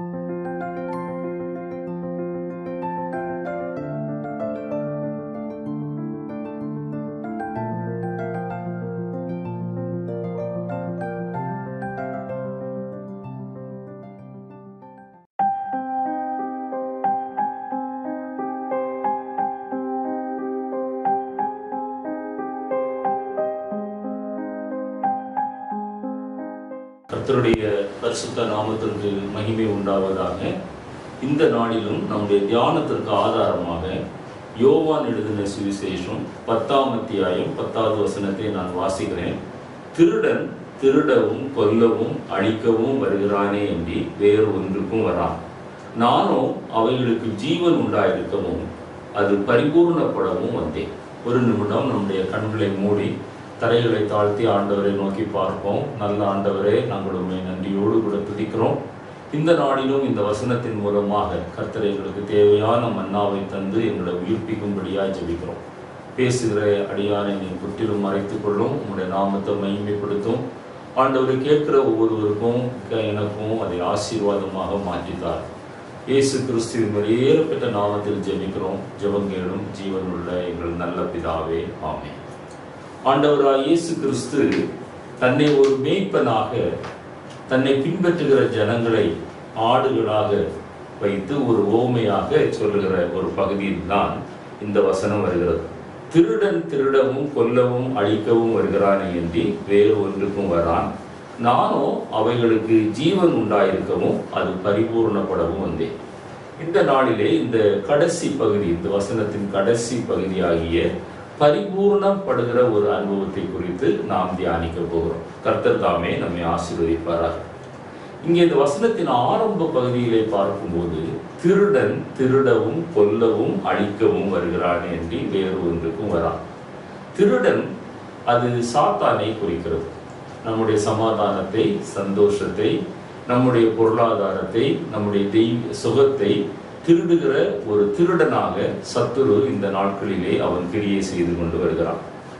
கர்த்தருடைய பரிசுத்த நாமத்திற்கு மகிமை உண்டாவதாக. இந்த நாளிலும் நம்முடைய தியானத்திற்கு ஆதாரமாக யோவான் எழுதின சுவிசேஷம் 10ஆம் அத்தியாயம் 10வது வசனத்தை நான் வாசிக்கிறேன். திருடன் திருடவும் கொல்லவும் அழிக்கவும் வருகிறானே என்று வேறு ஒன்றுக்கும் வரான். நானோ அவைகளுக்கு ஜீவன் உண்டாயிருக்கவும் அது பரிபூர்ணப்படவும் வந்தேன். ஒரு நிமிடம் நம்முடைய கண்களை மூடி தரைகளை தாழ்த்தி ஆண்டவரை நோக்கி பார்ப்போம். நல்ல ஆண்டவரே, நாங்கள் உண்மை நன்றியோடு கூட துதிக்கிறோம். இந்த நாளிலும் இந்த வசனத்தின் மூலமாக கர்த்தர் எங்களுக்கு தேவையான மன்னாவை தந்து எங்களை உயிர்ப்பிக்கும்படியாக ஜெபிக்கிறோம். பேசுகிற அடியாரை நீ முற்றிலும் மறைத்துக் கொள்ளும். உங்களுடைய நாமத்தை மகிமைப்படுத்தும். ஆண்டவரை கேட்கிற ஒவ்வொருவருக்கும் எனக்கும் அதை ஆசீர்வாதமாக மாற்றித்தார். இயேசு கிறிஸ்துவின் வெளியேறப்பட்ட நாமத்தில் ஜெபிக்கிறோம். ஜெபங்கேளும் ஜீவனுள்ள எங்கள் நல்ல பிதாவே, ஆமென். ஆண்டவராய் இயேசு கிறிஸ்து தன்னை ஒரு மேய்ப்பனாக, தன்னை பின்பற்றுகிற ஜனங்களை ஆடுகளாக வைத்து ஒரு ஓமையாக சொல்லுகிற ஒரு பகுதியில் தான் இந்த வசனம் வருகிறது. திருடன் திருடவும் கொல்லவும் அழிக்கவும் வருகிறானே என்று வேறு ஒன்றுக்கும் வரான். நானோ அவைகளுக்கு ஜீவன் உண்டாயிருக்கவும் அது பரிபூர்ணப்படவும் வந்தேன். இந்த நாளிலே இந்த கடைசி பகுதி, இந்த வசனத்தின் கடைசி பகுதியாகிய பரிபூர்ணப்படுகிற ஒரு அனுபவத்தை குறித்து நாம் தியானிக்க போகிறோம். கர்த்தர் தாமே நம்மை ஆசீர்வதிப்பாராக. இங்கே இந்த வசனத்தின் ஆரம்ப பகுதியிலே பார்க்கும்போது திருடன் திருடவும் கொல்லவும் அழிக்கவும் வருகிறான் என்று வேறு ஒன்றுக்கும் வரான். திருடன் அது சாத்தானை குறிக்கிறது. நம்முடைய சமாதானத்தை, சந்தோஷத்தை, நம்முடைய பொருளாதாரத்தை, நம்முடைய சுகத்தை திருடுகிற ஒரு திருடனாக சத்துரு இந்த நாட்களிலே அவன் கிரியை செய்து கொண்டு வருகிறான்.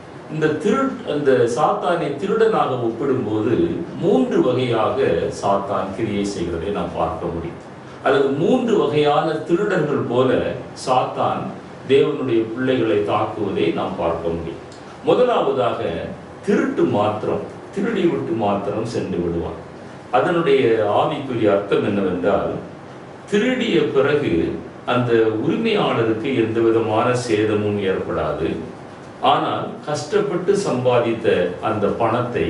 இந்த சாத்தானை திருடனாக ஒப்பிடும்போது 3 வகையாக சாத்தான் கிரியை செய்கிறதை நாம் பார்க்க முடியும். அல்லது 3 வகையான திருடர்கள் போல சாத்தான் தேவனுடைய பிள்ளைகளை தாக்குவதை நாம் பார்க்க முடியும். முதலாவதாக திருட்டு மாத்திரம், திருடி விட்டு மாத்திரம் சென்று விடுவான். அதனுடைய ஆவிக்குரிய அர்த்தம் என்னவென்றால், திருடிய பிறகு அந்த உரிமையாளருக்கு எந்த விதமான சேதமும் ஏற்படாது. ஆனால் கஷ்டப்பட்டு சம்பாதித்த அந்த பணத்தை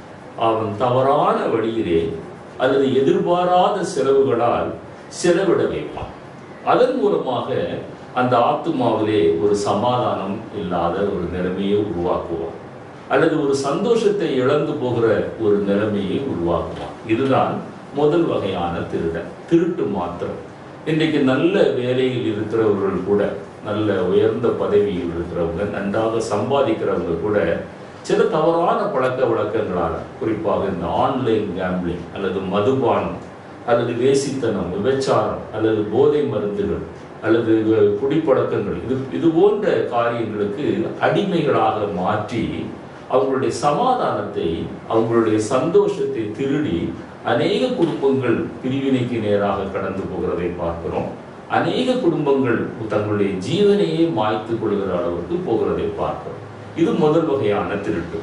அவன் தவறான வழியிலே அல்லது எதிர்பாராத செலவுகளால் செலவிட வைப்பான். அதன் மூலமாக அந்த ஆத்துமாவிலே ஒரு சமாதானம் இல்லாத ஒரு நிலைமையை உருவாக்குவான், அல்லது ஒரு சந்தோஷத்தை இழந்து போகிற ஒரு நிலைமையை உருவாக்குவான். இதுதான் முதல் வகையான திருடன், திருட்டு மாத்திரம். இன்றைக்கு நல்ல வேலையில் இருக்கிறவர்கள் கூட, நல்ல உயர்ந்த பதவியில் இருக்கிறவங்க, நன்றாக சம்பாதிக்கிறவங்க கூட சில தவறான பழக்க வழக்கங்களால், குறிப்பாக இந்த ஆன்லைன் கேம்பிளிங் அல்லது மதுபானம் அல்லது வேசித்தனம், விபச்சாரம் அல்லது போதை மருந்துகள் அல்லது குடிப்பழக்கங்கள், இது போன்ற காரியங்களுக்கு அடிமைகளாக மாற்றி அவங்களுடைய சமாதானத்தை, அவங்களுடைய சந்தோஷத்தை திருடி அநேக குடும்பங்கள் பிரிவினைக்கு நேராக கடந்து போகிறதை பார்க்கிறோம். அநேக குடும்பங்கள் தங்களுடைய ஜீவனையே மாய்த்துக் கொள்கிற அளவுக்கு போகிறதை பார்க்கிறோம். இது முதல் வகையான திருட்டு.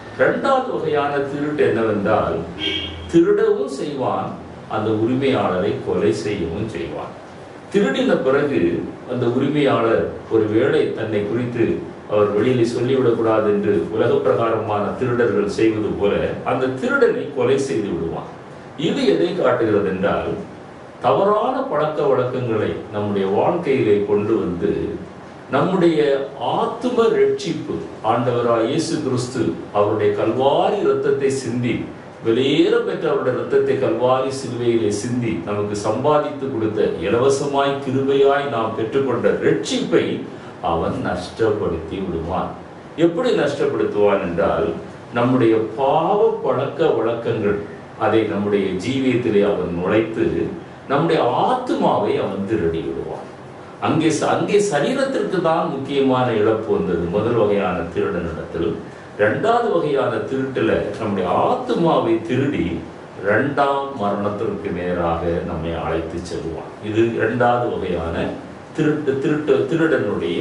2வது வகையான திருட்டு என்னவென்றால், திருடவும் செய்வான், அந்த உரிமையாளரை கொலை செய்யவும் செய்வான். திருடின பிறகு அந்த உரிமையாளர் ஒருவேளை தன்னை குறித்து அவர் வெளியிலே சொல்லிவிடக்கூடாது என்று உலக பிரகாரமான திருடர்கள் செய்வது போல அந்த திருடனை கொலை செய்து விடுவான். இது எதை காட்டுகிறது என்றால், தவறான பழக்க வழக்கங்களை நம்முடைய வாழ்க்கையிலே கொண்டு வந்து நம்முடைய ஆத்தும ரட்சிப்பு, ஆண்டவராய் இயேசு கிறிஸ்து அவருடைய கல்வாரி இரத்தத்தை சிந்தி, வெளியேற பெற்ற அவருடைய இரத்தத்தை கல்வாரி சிலுவையிலே சிந்தி நமக்கு சம்பாதித்து கொடுத்த இலவசமாய் கிருபையாய் நாம் பெற்றுக்கொண்ட ரட்சிப்பை அவன் நஷ்டப்படுத்தி விடுவான். எப்படி நஷ்டப்படுத்துவான் என்றால், நம்முடைய பாவ பழக்க வழக்கங்கள் அதை நம்முடைய ஜீவியத்திலே அவன் நுழைத்து நம்முடைய ஆத்துமாவை அவன் திருடி விடுவான். அங்கே சரீரத்திற்கு தான் முக்கியமான இழப்பு வந்தது முதல் வகையான திருடனிடத்தில். 2வது வகையான திருட்டுல நம்முடைய ஆத்துமாவை திருடி இரண்டாம் மரணத்திற்கு நேராக நம்மை அழைத்து செல்வான். இது இரண்டாவது வகையான திருடனுடைய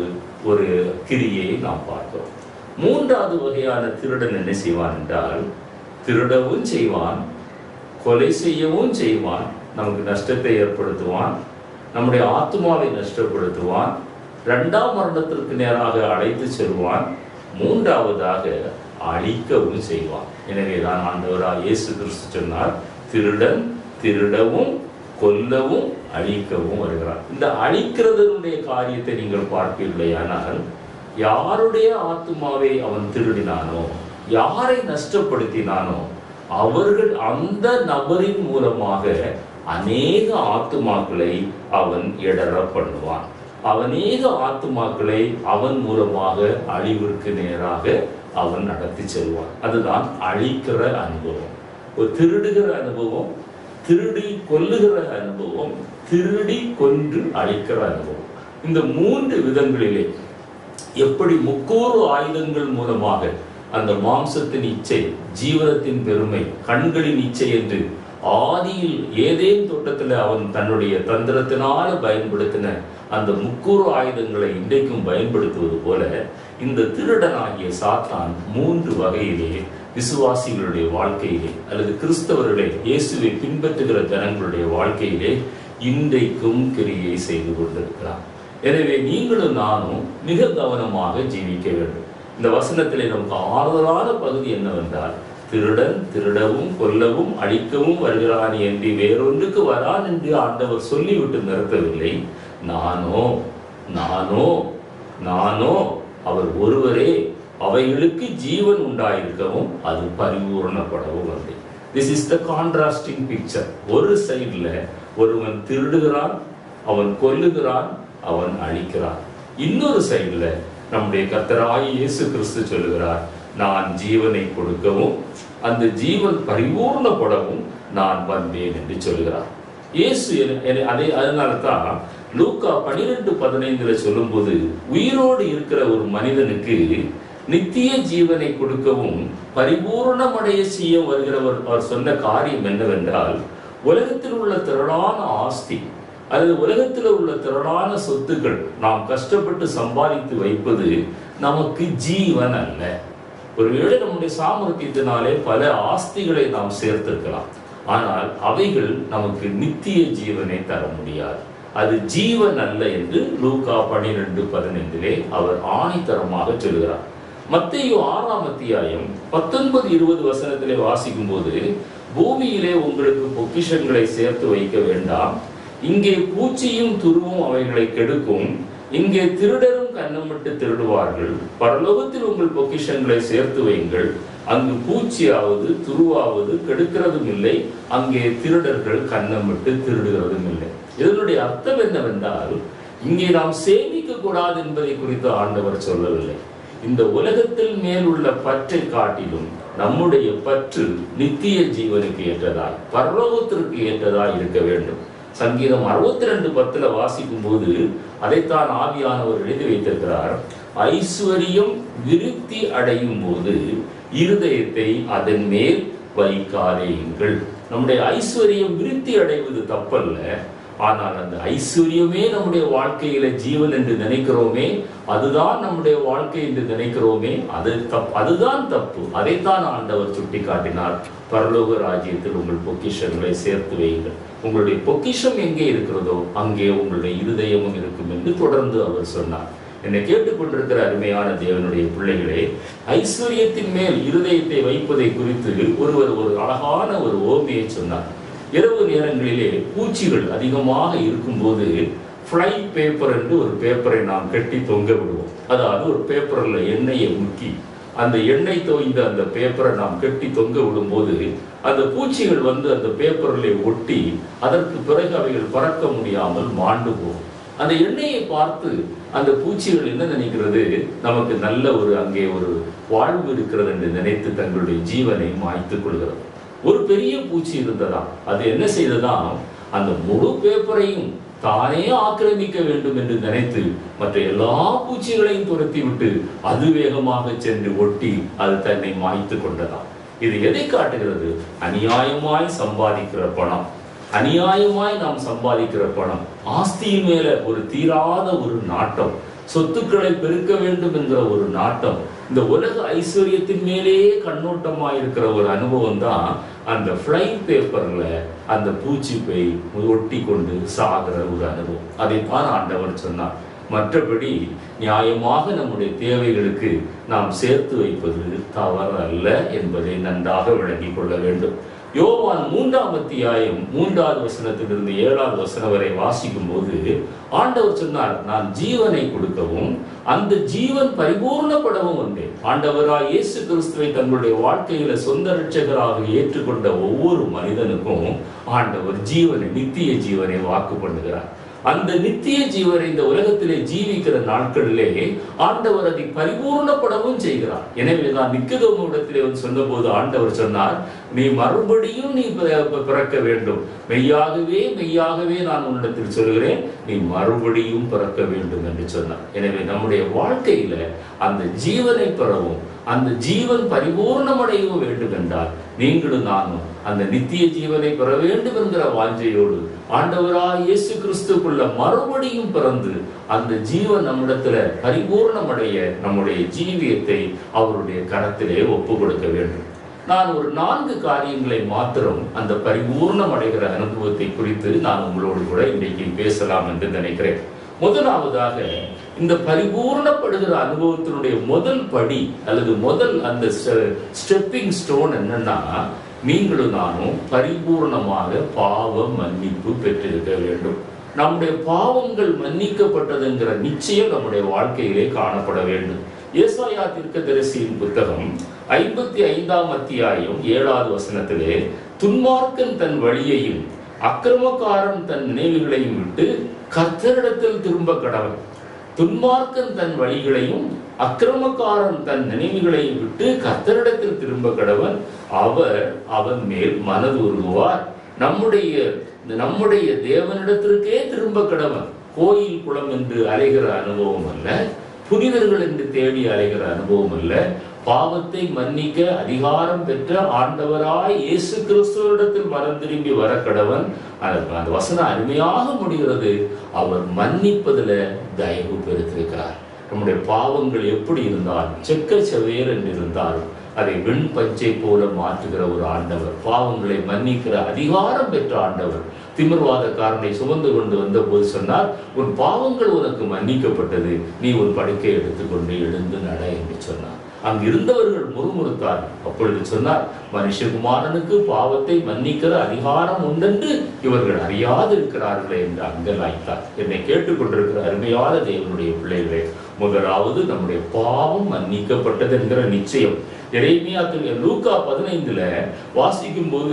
ஒரு கிரியை நாம் பார்க்கிறோம். மூன்றாவது வகையான திருடன் என்ன செய்வான் என்றால், திருடவும் செய்வான், கொலை செய்யவும் செய்வான், நமக்கு நஷ்டத்தை ஏற்படுத்துவான், நம்முடைய ஆத்மாவை நஷ்டப்படுத்துவான், இரண்டாம் மரணத்திற்கு நேராக அழைத்து செல்வான், மூன்றாவதாக அழிக்கவும் செய்வான். எனவேதான் ஆண்டவராகிய இயேசு கிறிஸ்து சொன்னார், திருடன் திருடவும் கொல்லவும் அழிக்கவும் வருகிறார். இந்த அழிக்கிறதனுடைய காரியத்தை நீங்கள் பார்ப்பீர்களேயானால், யாருடைய ஆத்மாவை அவன் திருடினானோ, யாரை நஷ்டப்படுத்தினானோ, அவர்கள் அந்த நபரின் மூலமாக அநேக ஆத்துமாக்களை அவன் இடர பண்ணுவான். அநேக ஆத்துமாக்களை அவன் மூலமாக அழிவிற்கு நேராக அவன் நடத்தி செல்வான். அதுதான் அழிக்கிற அனுபவம். ஒரு திருடுகிற அனுபவம், திருடி கொல்லுகிற அனுபவம், திருடி கொன்று அழிக்கிற அனுபவம். இந்த மூன்று விதங்களிலே எப்படி முக்கூறு ஆயுதங்கள் மூலமாக அந்த மாம்சத்தின் இச்சை, ஜீவனத்தின் பெருமை, கண்களின் இச்சை என்று ஆதியில் ஏதேன் தோட்டத்தில் அவன் தன்னுடைய தந்திரத்தினால பயன்படுத்தின அந்த முக்கூறு ஆயுதங்களை இன்றைக்கும் பயன்படுத்துவது போல, இந்த திருடனாகிய சாத்தான் மூன்று வகையிலே விசுவாசிகளுடைய வாழ்க்கையிலே அல்லது கிறிஸ்தவர்களே இயேசுவை பின்பற்றுகிற ஜனங்களுடைய வாழ்க்கையிலே இன்றைக்கும் கிரியை செய்து கொண்டிருக்கிறான். எனவே நீங்களும் நானும் மிக கவனமாக ஜீவிக்க வேண்டும். இந்த வசனத்திலே நமக்கு ஆறுதலான பகுதி என்னவென்றால், திருடன் திருடவும் கொல்லவும் அழிக்கவும் வருகிறான் என்று வேறொன்றுக்கு வரான் என்று ஆண்டவர் சொல்லிவிட்டு நிறுத்தவில்லை. நானோ நானோ நானோ அவர் ஒருவரே, அவைகளுக்கு ஜீவன் உண்டாயிருக்கவும் அது பரிபூர்ணப்படவும் வந்தேன். This is the contrasting picture. ஒரு சைடில் ஒருவன் திருடுகிறான், அவன் கொல்லுகிறான், அவன் அழிக்கிறான். இன்னொரு சைடில் நம்முடைய கர்த்தராகிய இயேசு கிறிஸ்து சொல்லுகிறார், நான் ஜீவனை கொடுக்கவும் அந்த ஜீவன் பரிபூர்ணப்படவும் நான் வந்தேன் என்று சொல்கிறார். இயேசு அதனால தான் லூக்கா 12:15 சொல்லும்போது, உயிரோடு இருக்கிற ஒரு மனிதனுக்கு நித்திய ஜீவனை கொடுக்கவும் பரிபூர்ணமடைய செய்ய வருகிறவர் அவர் சொன்ன காரியம் என்னவென்றால், உலகத்தில் உள்ள திரளான ஆஸ்தி அல்லது உலகத்தில் உள்ள திரளான சொத்துக்கள் நாம் கஷ்டப்பட்டு சம்பாதித்து வைப்பது நமக்கு ஜீவன் அல்ல. ஒருவேளை நம்முடைய சாமர்த்தியத்தினாலே பல ஆஸ்திகளை நாம் சேர்த்திருக்கலாம், ஆனால் அவைகள் நமக்கு நித்திய ஜீவனை தர முடியாது. அது ஜீவன் அல்ல என்று லூக்கா 12:15 அவர் ஆணித்தரமாக சொல்கிறார். மத்தேயு 6ஆம் அத்தியாயம் 19-20 வசனத்திலே வாசிக்கும் போது, பூமியிலே உங்களுக்கு பொக்கிஷங்களை சேர்த்து வைக்க வேண்டாம், இங்கே பூச்சியும் துருவும் அவைகளை கெடுக்கும், இங்கே திருடரும் கன்னமிட்டு திருடுவார்கள். பரலோகத்தில் உங்கள் பொக்கிஷங்களை சேர்த்து வையுங்கள், அங்கு பூச்சியாவது துருவாவது கெடுக்கிறதும் இல்லை, அங்கே திருடர்கள் கன்னமிட்டு திருடுகிறதும் இல்லை. இதனுடைய அர்த்தம் என்னவென்றால், இங்கே நாம் சேமிக்க கூடாது என்பதை குறித்து ஆண்டவர் சொல்லவில்லை. இந்த உலகத்தில் மேல் உள்ள பற்றை காட்டிலும் நம்முடைய பற்று நித்திய ஜீவனுக்கு ஏற்றதாய், பரலோகத்திற்கு ஏற்றதாய் இருக்க வேண்டும். சங்கீதம் 62:10 வாசிக்கும் போது அதைத்தான் ஆவியானவர் எழுதி வைத்திருக்கிறார். ஐஸ்வர்யம் விருத்தி அடையும் போது இருதயத்தை அதன் மேல் வைக்காதேயுங்கள். நம்முடைய ஐஸ்வர்யம் விருத்தி அடைவது தப்பல்ல, ஆனால் அந்த ஐஸ்வர்யமே நம்முடைய வாழ்க்கையில ஜீவன் என்று நினைக்கிறோமே, அதுதான் நம்முடைய வாழ்க்கை என்று நினைக்கிறோமே, அதுதான் தப்பு. அதைத்தான் ஆண்டவர் சுட்டி காட்டினார். பரலோக ராஜ்யத்தில் உங்கள் பொக்கிஷங்களை சேர்த்து வையுங்கள். உங்களுடைய பொக்கிஷம் எங்கே இருக்கிறதோ அங்கே உங்களுடைய இருதயமும் இருக்கும் என்று தொடர்ந்து அவர் சொன்னார். என்னை கேட்டுக்கொண்டிருக்கிற அருமையான தேவனுடைய பிள்ளைகளே, ஐஸ்வர்யத்தின் மேல் இருதயத்தை வைப்பதை குறித்து ஒருவர் ஒரு அழகான ஒரு ஓமையை சொன்னார். இரவு நேரங்களிலே பூச்சிகள் அதிகமாக இருக்கும்போது ஃப்ளை பேப்பர் என்று ஒரு பேப்பரை நாம் கட்டி தொங்க விடுவோம். அதாவது ஒரு பேப்பரில் எண்ணெயை முக்கி அந்த எண்ணெய் தோய்ந்த அந்த பேப்பரை நாம் கட்டி தொங்க விடும்போது அந்த பூச்சிகள் வந்து அந்த பேப்பரில் ஒட்டி அதற்கு பிறகு அவைகள் பறக்க முடியாமல் மாண்டு போகும். அந்த எண்ணெயை பார்த்து அந்த பூச்சிகள் என்ன நினைக்கிறது, நமக்கு நல்ல ஒரு அங்கே ஒரு வாழ்வு இருக்கிறது என்று நினைத்து தங்களுடைய ஜீவனை மாய்த்துக் கொள்கிறது. ஒரு பெரிய பூச்சி இருந்ததா, அது என்ன செய்ததாம், அந்த முழு பேப்பரையும் தானே ஆக்கிரமிக்க வேண்டும் என்று நினைத்து மற்ற எல்லா பூச்சிகளையும் துரத்தி விட்டு அது வேகமாக சென்று ஒட்டி அது தன்னை மாய்த்து கொண்டதாம். இது எதை காட்டுகிறது? அநியாயமாய் சம்பாதிக்கிற பணம், அநியாயமாய் நாம் சம்பாதிக்கிற பணம், ஆஸ்தியின் மேல ஒரு தீராத ஒரு நாட்டம், சொத்துக்களை பெருக்க வேண்டும் என்கிற ஒரு நாட்டம், இந்த உலக ஐஸ்வர்யத்தின் மேலேயே கண்ணோட்டமா இருக்கிற ஒரு அனுபவம் தான் அந்த ஃப்ளைங் பேப்பர்ல அந்த பூச்சிப்பை ஒட்டி கொண்டு சாகிற ஒரு அனுபவம். அதைத்தான் ஆண்டவர் சொன்னார். மற்றபடி நியாயமாக நம்முடைய தேவைகளுக்கு நாம் சேர்த்து வைப்பது தவறு அல்ல என்பதை நன்றாக விளங்கிக் கொள்ள வேண்டும். யோவான் 3ஆம் அத்தியாயம் 3வது வசனத்திலிருந்து 7வது வசனம் வரை வாசிக்கும் போது ஆண்டவர் சொன்னார், நான் ஜீவனை கொடுக்கவும் அந்த ஜீவன் பரிபூர்ணப்படவும் வந்தேன். ஆண்டவராய் இயேசு கிறிஸ்துவை தங்களுடைய வாழ்க்கையில சொந்த இரட்சகராக ஏற்றுக்கொண்ட ஒவ்வொரு மனிதனுக்கும் ஆண்டவர் ஜீவனை, நித்திய ஜீவனை வாக்கு பண்ணுகிறார். அந்த நித்திய ஜீவனை இந்த உலகத்திலே ஜீவிக்கிற நாட்களிலே ஆண்டவர் அதை பரிபூர்ணப்படவும் செய்கிறார். எனவேதான் நிக்கதோமிடத்திலே சொன்ன போது ஆண்டவர் சொன்னார், நீ மறுபடியும் நீ பிறக்க வேண்டும், மெய்யாகவே மெய்யாகவே நான் உன்னிடத்தில் சொல்கிறேன், நீ மறுபடியும் பிறக்க வேண்டும் என்று சொன்னார். எனவே நம்முடைய வாழ்க்கையில அந்த ஜீவனை பெறவும் அந்த ஜீவன் பரிபூர்ணமடையவும் வேண்டும் என்றால் நீங்களும் நானும் அந்த நித்திய ஜீவனை பெற வேண்டும் என்கிற வாஞ்சையோடு ஆண்டவராய் இயேசு கிறிஸ்துக்குள்ள மறுபடியும் பிறந்து அந்த ஜீவன் நம்மிடத்துல பரிபூர்ணமடைய நம்முடைய ஜீவியத்தை அவருடைய கரத்திலே ஒப்பு கொடுக்க வேண்டும். நான் ஒரு 4 காரியங்களை மாத்திரம் அந்த பரிபூர்ணம் அடைகிற அனுபவத்தை குறித்து நான் உங்களோடு கூட இன்றைக்கு பேசலாம் என்று நினைக்கிறேன். முதலாவதாக, இந்த பரிபூர்ணப்படுகிற அனுபவத்தினுடைய முதல் படி அல்லது முதல் அந்த ஸ்டெப்பிங் ஸ்டோன் என்னன்னா, நீங்களும் நானும் பரிபூர்ணமாக பாவ மன்னிப்பு பெற்றிருக்க வேண்டும். நம்முடைய பாவங்கள் மன்னிக்கப்பட்டதுங்கிற நிச்சயம் நம்முடைய வாழ்க்கையிலே காணப்பட வேண்டும். ஏசாயா தீர்க்கதரிசியின் புத்தகம் 55ஆம் அத்தியாயம் 7வது வசனத்திலே, துன்மார்க்கன் தன் வழியையும் அக்கிரமக்காரன் தன் நினைவுகளையும் விட்டு கர்த்தரிடத்தில் திரும்ப கடவன். துன்மார்க்கன் தன் வழிகளையும் அக்கிரமக்காரன் தன் நினைவுகளையும் விட்டு கர்த்தரிடத்தில் திரும்ப கடவன், அவர் அவன் மேல் மனது உருகுவார். நம்முடைய தேவனிடத்திற்கே திரும்ப கடவன். கோயில் குளம் என்று அலைகிற அனுபவம் அல்ல, புனிதர்கள் என்று தேடி அலைகிற அனுபவம் அல்ல, பாவத்தை மன்னிக்க அதிகாரம் பெற்ற ஆண்டவராய் இயேசு கிறிஸ்துவிடத்தில் மனம் திரும்பி வர கடவன். அந்த வசனம் அருமையாக முடிகிறது, அவர் மன்னிப்பதில் தயவு பெருத்திருக்கிறார். நம்முடைய பாவங்கள் எப்படி இருந்தாலும், செக்க செவேர் என்று இருந்தாலும் அதை வெண் பஞ்சை போல மாற்றுகிற ஒரு ஆண்டவர், பாவங்களை மன்னிக்கிற அதிகாரம் பெற்ற ஆண்டவர். திமிர்வாதக்காரனை சுமந்து கொண்டு வந்த போது சொன்னார், உன் பாவங்கள் உனக்கு மன்னிக்கப்பட்டது, நீ ஒரு படுக்கை எடுத்துக்கொண்டு எழுந்து நட என்று சொன்னார். அங்கு இருந்தவர்கள் முறுமுறுத்தார். அப்பொழுது சொன்னார், மனுஷகுமாரனுக்கு பாவத்தை மன்னிக்கிற அதிகாரம் உண்டென்று இவர்கள் அறியாது இருக்கிறார்களே என்று அங்கலாய்த்தார். என்னை கேட்டுக்கொண்டிருக்கிற அருமையான தேவனுடைய பிள்ளைகளே, முதலாவது நம்முடைய பாவம் மன்னிக்கப்பட்டது என்கிற நிச்சயம். எரேமியா லூக்கா 15ல வாசிக்கும் போது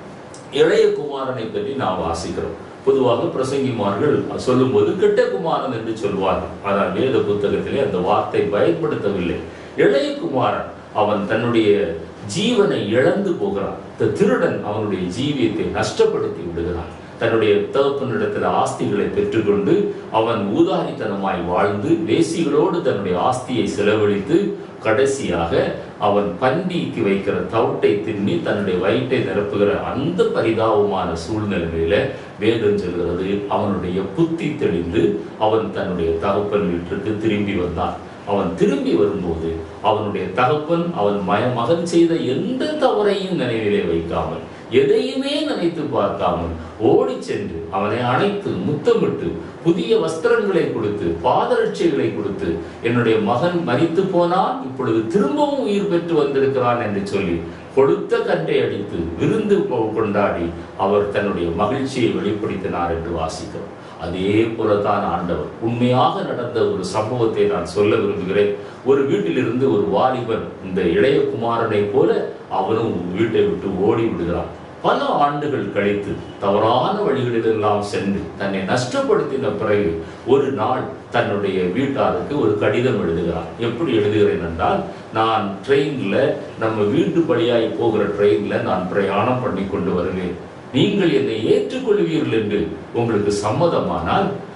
இளைய குமாரனை பற்றி நாம் வாசிக்கிறோம். பொதுவாக பிரசங்கிமார்கள் சொல்லும் போது கெட்ட குமாரன் என்று சொல்வார்கள். ஆனால் வேத புத்தகத்திலே அந்த வார்த்தை பயன்படுத்தவில்லை. இளைய குமாரன் அவன் தன்னுடைய ஜீவனை இழந்து போகிறான். திருடன் அவனுடைய ஜீவியத்தை நஷ்டப்படுத்தி விடுகிறான். தன்னுடைய தகப்பனிடத்தில் ஆஸ்திகளை பெற்றுக்கொண்டு அவன் ஊதாரித்தனமாய் வாழ்ந்து வேசிகளோடு தன்னுடைய ஆஸ்தியை செலவழித்து கடைசியாக அவன் பண்டிக்கு வைக்கிற தவிட்டை தின்னி தன்னுடைய வயிற்றை நிரப்புகிற அந்த பரிதாபமான சூழ்நிலையில வேதம் சொல்கிறது, அவனுடைய புத்தி தெளிந்து அவன் தன்னுடைய தகப்பன் வீட்டிற்கு திரும்பி வந்தான். அவன் திரும்பி வரும்போது அவனுடைய தகப்பன் அவன் மகன் செய்த எந்த தவறையும் நினைவிலே வைக்காமல், எதையுமே நினைத்து பார்க்காமல் ஓடி சென்று அவனை அணைத்து முத்தமிட்டு புதிய வஸ்திரங்களை கொடுத்து பாதரட்சைகளை கொடுத்து, என்னுடைய மகன் மரித்து போனான், இப்பொழுது திரும்பவும் உயிர் பெற்று வந்திருக்கிறான் என்று சொல்லி கொடுத்த கண்டை அடித்து விருந்து கொண்டாடி அவர் தன்னுடைய மகிழ்ச்சியை வெளிப்படுத்தினார் என்று வாசிக்கிறோம். அதே போலதான் ஆண்டவர். உண்மையாக நடந்த ஒரு சம்பவத்தை நான் சொல்ல விரும்புகிறேன். ஒரு வீட்டிலிருந்து ஒரு வாலிபன் இந்த இளைய குமாரனை போல அவனும் வீட்டை விட்டு ஓடி விடுகிறான். பல ஆண்டுகள் கழித்து தவறான வழிகளிலெல்லாம் சென்று தன்னை நஷ்டப்படுத்தின பிறகு ஒரு நாள் தன்னுடைய வீட்டாருக்கு ஒரு கடிதம் எழுதுகிறான். எப்படி எழுதுகிறேன் என்றால், நான் ட்ரெயின்ல நம்ம வீட்டு வழியாய் போகிற ட்ரெயின்ல நான் பிரயாணம் பண்ணி கொண்டு வருவேன். நீங்கள் என்னை ஏற்றுக்கொள்வீர்கள் என்று உங்களுக்கு சம்மதமானால்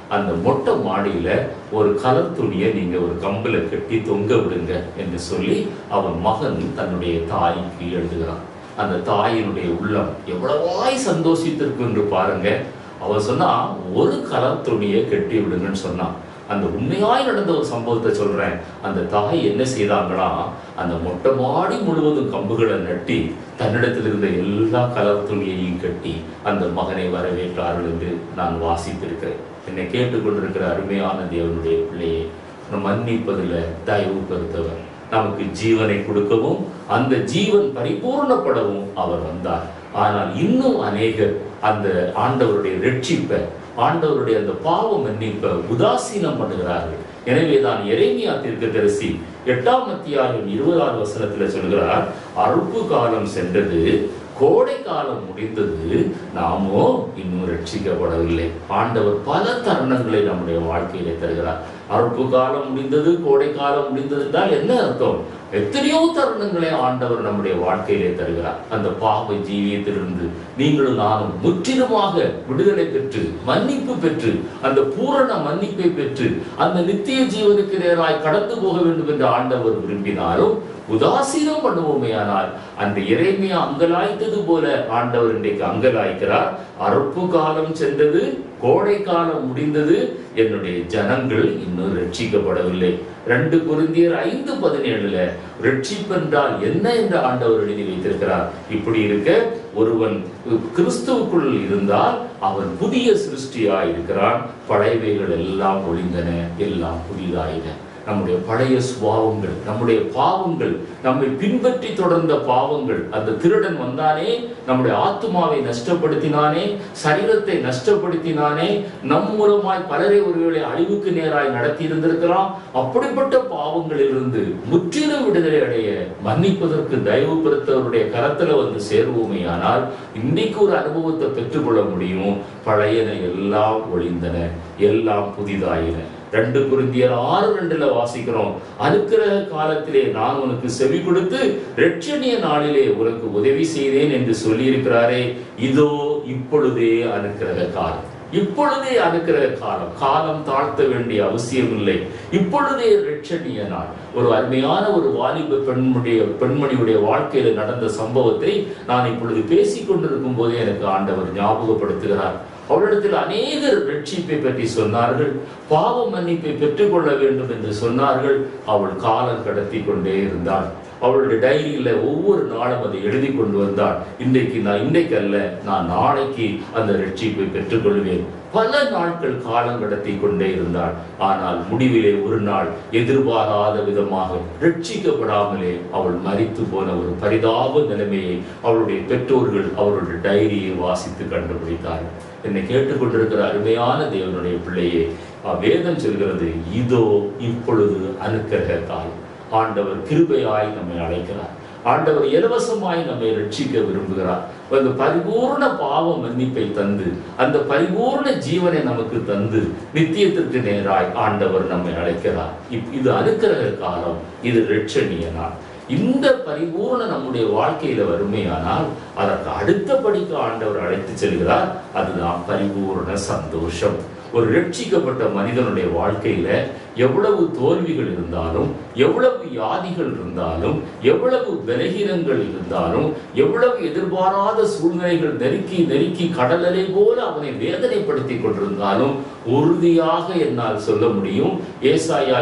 அந்த மொட்டை மாடியில ஒரு கலர் துணியை நீங்க ஒரு கம்புல கட்டி தொங்க விடுங்க என்று சொல்லி அவன் மகன் தன்னுடைய தாய்க்கு எழுதுகிறான். அந்த தாயினுடைய உள்ளம் எவ்வளவாய் சந்தோஷித்திருக்கு என்று பாருங்க. அவன் சொன்னா ஒரு கலர் துணியை கட்டி விடுங்கன்னு சொன்னான். அந்த உண்மையாய் நடந்த ஒரு சம்பவத்தை சொல்றேன். அந்த தாய் என்ன செய்தாங்களா, அந்த மொட்டை மாடி முழுவதும் கம்புகளை நட்டி தன்னிடத்தில் இருந்த எல்லா கலர் துணியையும் கட்டி அந்த மகனை வரவேற்றார்கள் என்று நான் வாசித்திருக்கிறேன். என்னை கேட்டுக்கொண்டிருக்கிற அருமையான தேவனுடைய பிள்ளையை மன்னிப்பதில் தயவு பெறுத்தவர், நமக்கு ஜீவனை கொடுக்கவும் அந்த ஜீவன் பரிபூர்ணப்படவும் அவர் வந்தார். ஆனால் இன்னும் அநேகர் அந்த ஆண்டவருடைய ரட்சிப்பை, ஆண்டவருடைய அந்த பாவ மன்னிப்பை உதாசீனம் பண்ணுகிறார்கள். எனவேதான் எரேமியா தீர்க்கதரிசி 8ஆம் அத்தியாயம் 20ஆவது வசனத்துல சொல்கிறார், அறுப்பு காலம் சென்றது, கோடை காலம் முடிந்தது, நாமோ இன்னும் ரட்சிக்கப்படவில்லை. ஆண்டவர் பல தருணங்களை நம்முடைய வாழ்க்கையிலே தருகிறார். அறுப்பு காலம் முடிந்தது, கோடை காலம் முடிந்தது என்றால் என்ன அர்த்தம்? எத்தனையோ தருணங்களை ஆண்டவர் நம்முடைய வாழ்க்கையிலே தருகிறார். அந்த பாவ ஜீவியத்திலிருந்து நீங்களும் நானும் முற்றிலுமாக விடுதலை பெற்று, மன்னிப்பு பெற்று, அந்த பூரண மன்னிப்பை பெற்று அந்த நித்திய ஜீவனுக்கு நேராய் கடந்து போக வேண்டும் என்று ஆண்டவர் விரும்பினாலும் உதாசீனம் பண்ணுவோமேயானால் அந்த எரேமியா அங்கலாய்த்தது போல ஆண்டவர் இன்றைக்கு அங்கலாய்க்கிறார். அறுப்பு காலம் சென்றது, கோடை காலம் முடிந்தது, என்னுடைய ஜனங்கள் இன்னும் ரட்சிக்கப்படவில்லை. 2 கொரிந்தியர் 5:17 ரட்சிப்பென்றால் என்ன என்று ஆண்டவர் எழுதி வைத்திருக்கிறார். இப்படி இருக்க ஒருவன் கிறிஸ்துவுக்குள் இருந்தால் அவன் புதிய சிருஷ்டியாய் இருக்கிறான், பழையவைகள் எல்லாம் ஒழிந்தன, எல்லாம் புதிதாயின. நம்முடைய பழைய சுபாவங்கள், நம்முடைய பாவங்கள், நம்மை பின்பற்றி தொடர்ந்த பாவங்கள், அந்த திருடன் வந்தானே, நம்முடைய ஆத்துமாவை நஷ்டப்படுத்தினானே, சரீரத்தை நஷ்டப்படுத்தினானே, நம் மூலமாய் பலரை ஒருவேளை அழிவுக்கு நேராய் நடத்தி இருந்திருக்கலாம். அப்படிப்பட்ட பாவங்களிலிருந்து முற்றிலும் விடுதலை அடைய மன்னிப்பதற்கு தயவு பெறுத்தவருடைய கரத்துல வந்து சேருவோமே ஆனால் இன்னைக்கு ஒரு அனுபவத்தை பெற்றுக்கொள்ள முடியும். பழையன எல்லாம் ஒழிந்தன, எல்லாம் புதிதாயின. 2 கொரிந்தியர் 6:2 வாசிக்கிறோம், அனுக்கிரக காலத்திலே நான் உனக்கு செவி கொடுத்து இரட்சணிய நாளிலே உனக்கு உதவி செய்தேன் என்று சொல்லி இருக்கிறாரே. இதோ இப்பொழுதே அனுக்கிரக காலம், இப்பொழுதே அனுக்கிரக காலம். காலம் தாழ்த்த வேண்டிய அவசியம் இல்லை. இப்பொழுதே இரட்சணிய நாள். ஒரு அருமையான ஒரு வாலிப பெண்மணியுடைய வாழ்க்கையில நடந்த சம்பவத்தை நான் இப்பொழுது பேசிக் கொண்டிருக்கும் போதே எனக்கு ஆண்டவர் ஞாபகப்படுத்துகிறார். அவளிடத்தில் அநேகர் ரட்சிப்பை பற்றி சொன்னார்கள், பாவ மன்னிப்பை பெற்றுக்கொள்ள வேண்டும் என்று சொன்னார்கள். அவள் காலம் கடத்தி கொண்டே இருந்தாள். அவளுடைய டைரியில ஒவ்வொரு நாளும் அதை எழுதி கொண்டு வந்தாள். இன்றைக்கு அல்ல, நான் நாளைக்கு அந்த ரட்சிப்பை பெற்றுக்கொள்வேன். பல நாட்கள் காலம் கடத்தி கொண்டே இருந்தாள். ஆனால் முடிவிலே ஒரு நாள் எதிர்பாராத விதமாக ரட்சிக்கப்படாமலே அவள் மரித்து போன ஒரு பரிதாப நிலைமையை அவளுடைய பெற்றோர்கள் அவருடைய டைரியை வாசித்து கண்டுபிடித்தார்கள். என்னை கேட்டுக்கொண்டிருக்கிற அருமையான தேவனுடைய பிள்ளையே, வேதம் சொல்கிறது, இதோ இப்பொழுது அனுக்கிரக காலம். ஆண்டவர் கிருபையாய் நம்மை அழைக்கிறார். ஆண்டவர் இலவசமாய் நம்மை ரட்சிக்க விரும்புகிறார். அந்த பரிபூர்ண பாவ மன்னிப்பை தந்து, அந்த பரிபூர்ண ஜீவனை நமக்கு தந்து நித்தியத்திற்கு நேராய் ஆண்டவர் நம்மை அழைக்கிறார். இது அனுக்கிரக காலம், இது இரட்சணிய நாள். இந்த பரிபூர்ண நம்முடைய வாழ்க்கையில வறுமையானால் அதற்கு அடுத்தபடிக்கு ஆண்டவர் அழைத்து செல்கிறார். அதுதான் பரிபூர்ண சந்தோஷம். ஒரு ரட்சிக்கப்பட்ட மனிதனுடைய வாழ்க்கையில எவ்வளவு தோல்விகள் இருந்தாலும், எவ்வளவு வியாதிகள் இருந்தாலும், எவ்வளவு பலகீனங்கள் இருந்தாலும், எவ்வளவு எதிர்பாராத சூழ்நிலைகள் நெருக்கி கடலலை போல அவனை வேதனைப்படுத்தி கொண்டிருந்தாலும் உறுதியாக என்னால் சொல்ல முடியும், ஏசாயா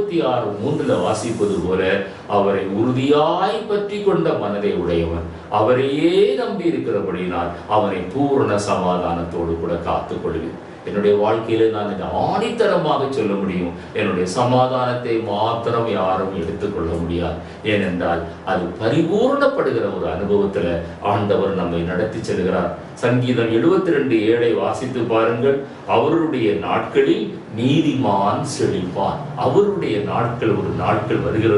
26:3 வாசிப்பது போல, அவரை உறுதியாய் பற்றி கொண்ட மனதை உடையவன், அவரையே நம்பி இருக்கிறபடினால் அவனை பூரண சமாதானத்தோடு கூட காத்துக் கொள்வேன். என்னுடைய வாழ்க்கையில நான் இதை ஆணித்தரமாக சொல்ல முடியும், என்னுடைய சமாதானத்தை மாத்திரம் யாரும் எடுத்துக்கொள்ள முடியாது. ஏனென்றால் அது பரிபூர்ணப்படுகிற ஒரு அனுபவத்துல ஆண்டவர் நம்மை நடத்தி செல்கிறார். சங்கீதம் 72:7 வாசித்து பாருங்கள். அவருடைய நாட்களில் நீதிமான் செழிப்பான். அவருடைய நாட்கள் ஒரு நாட்கள் வருகிறது.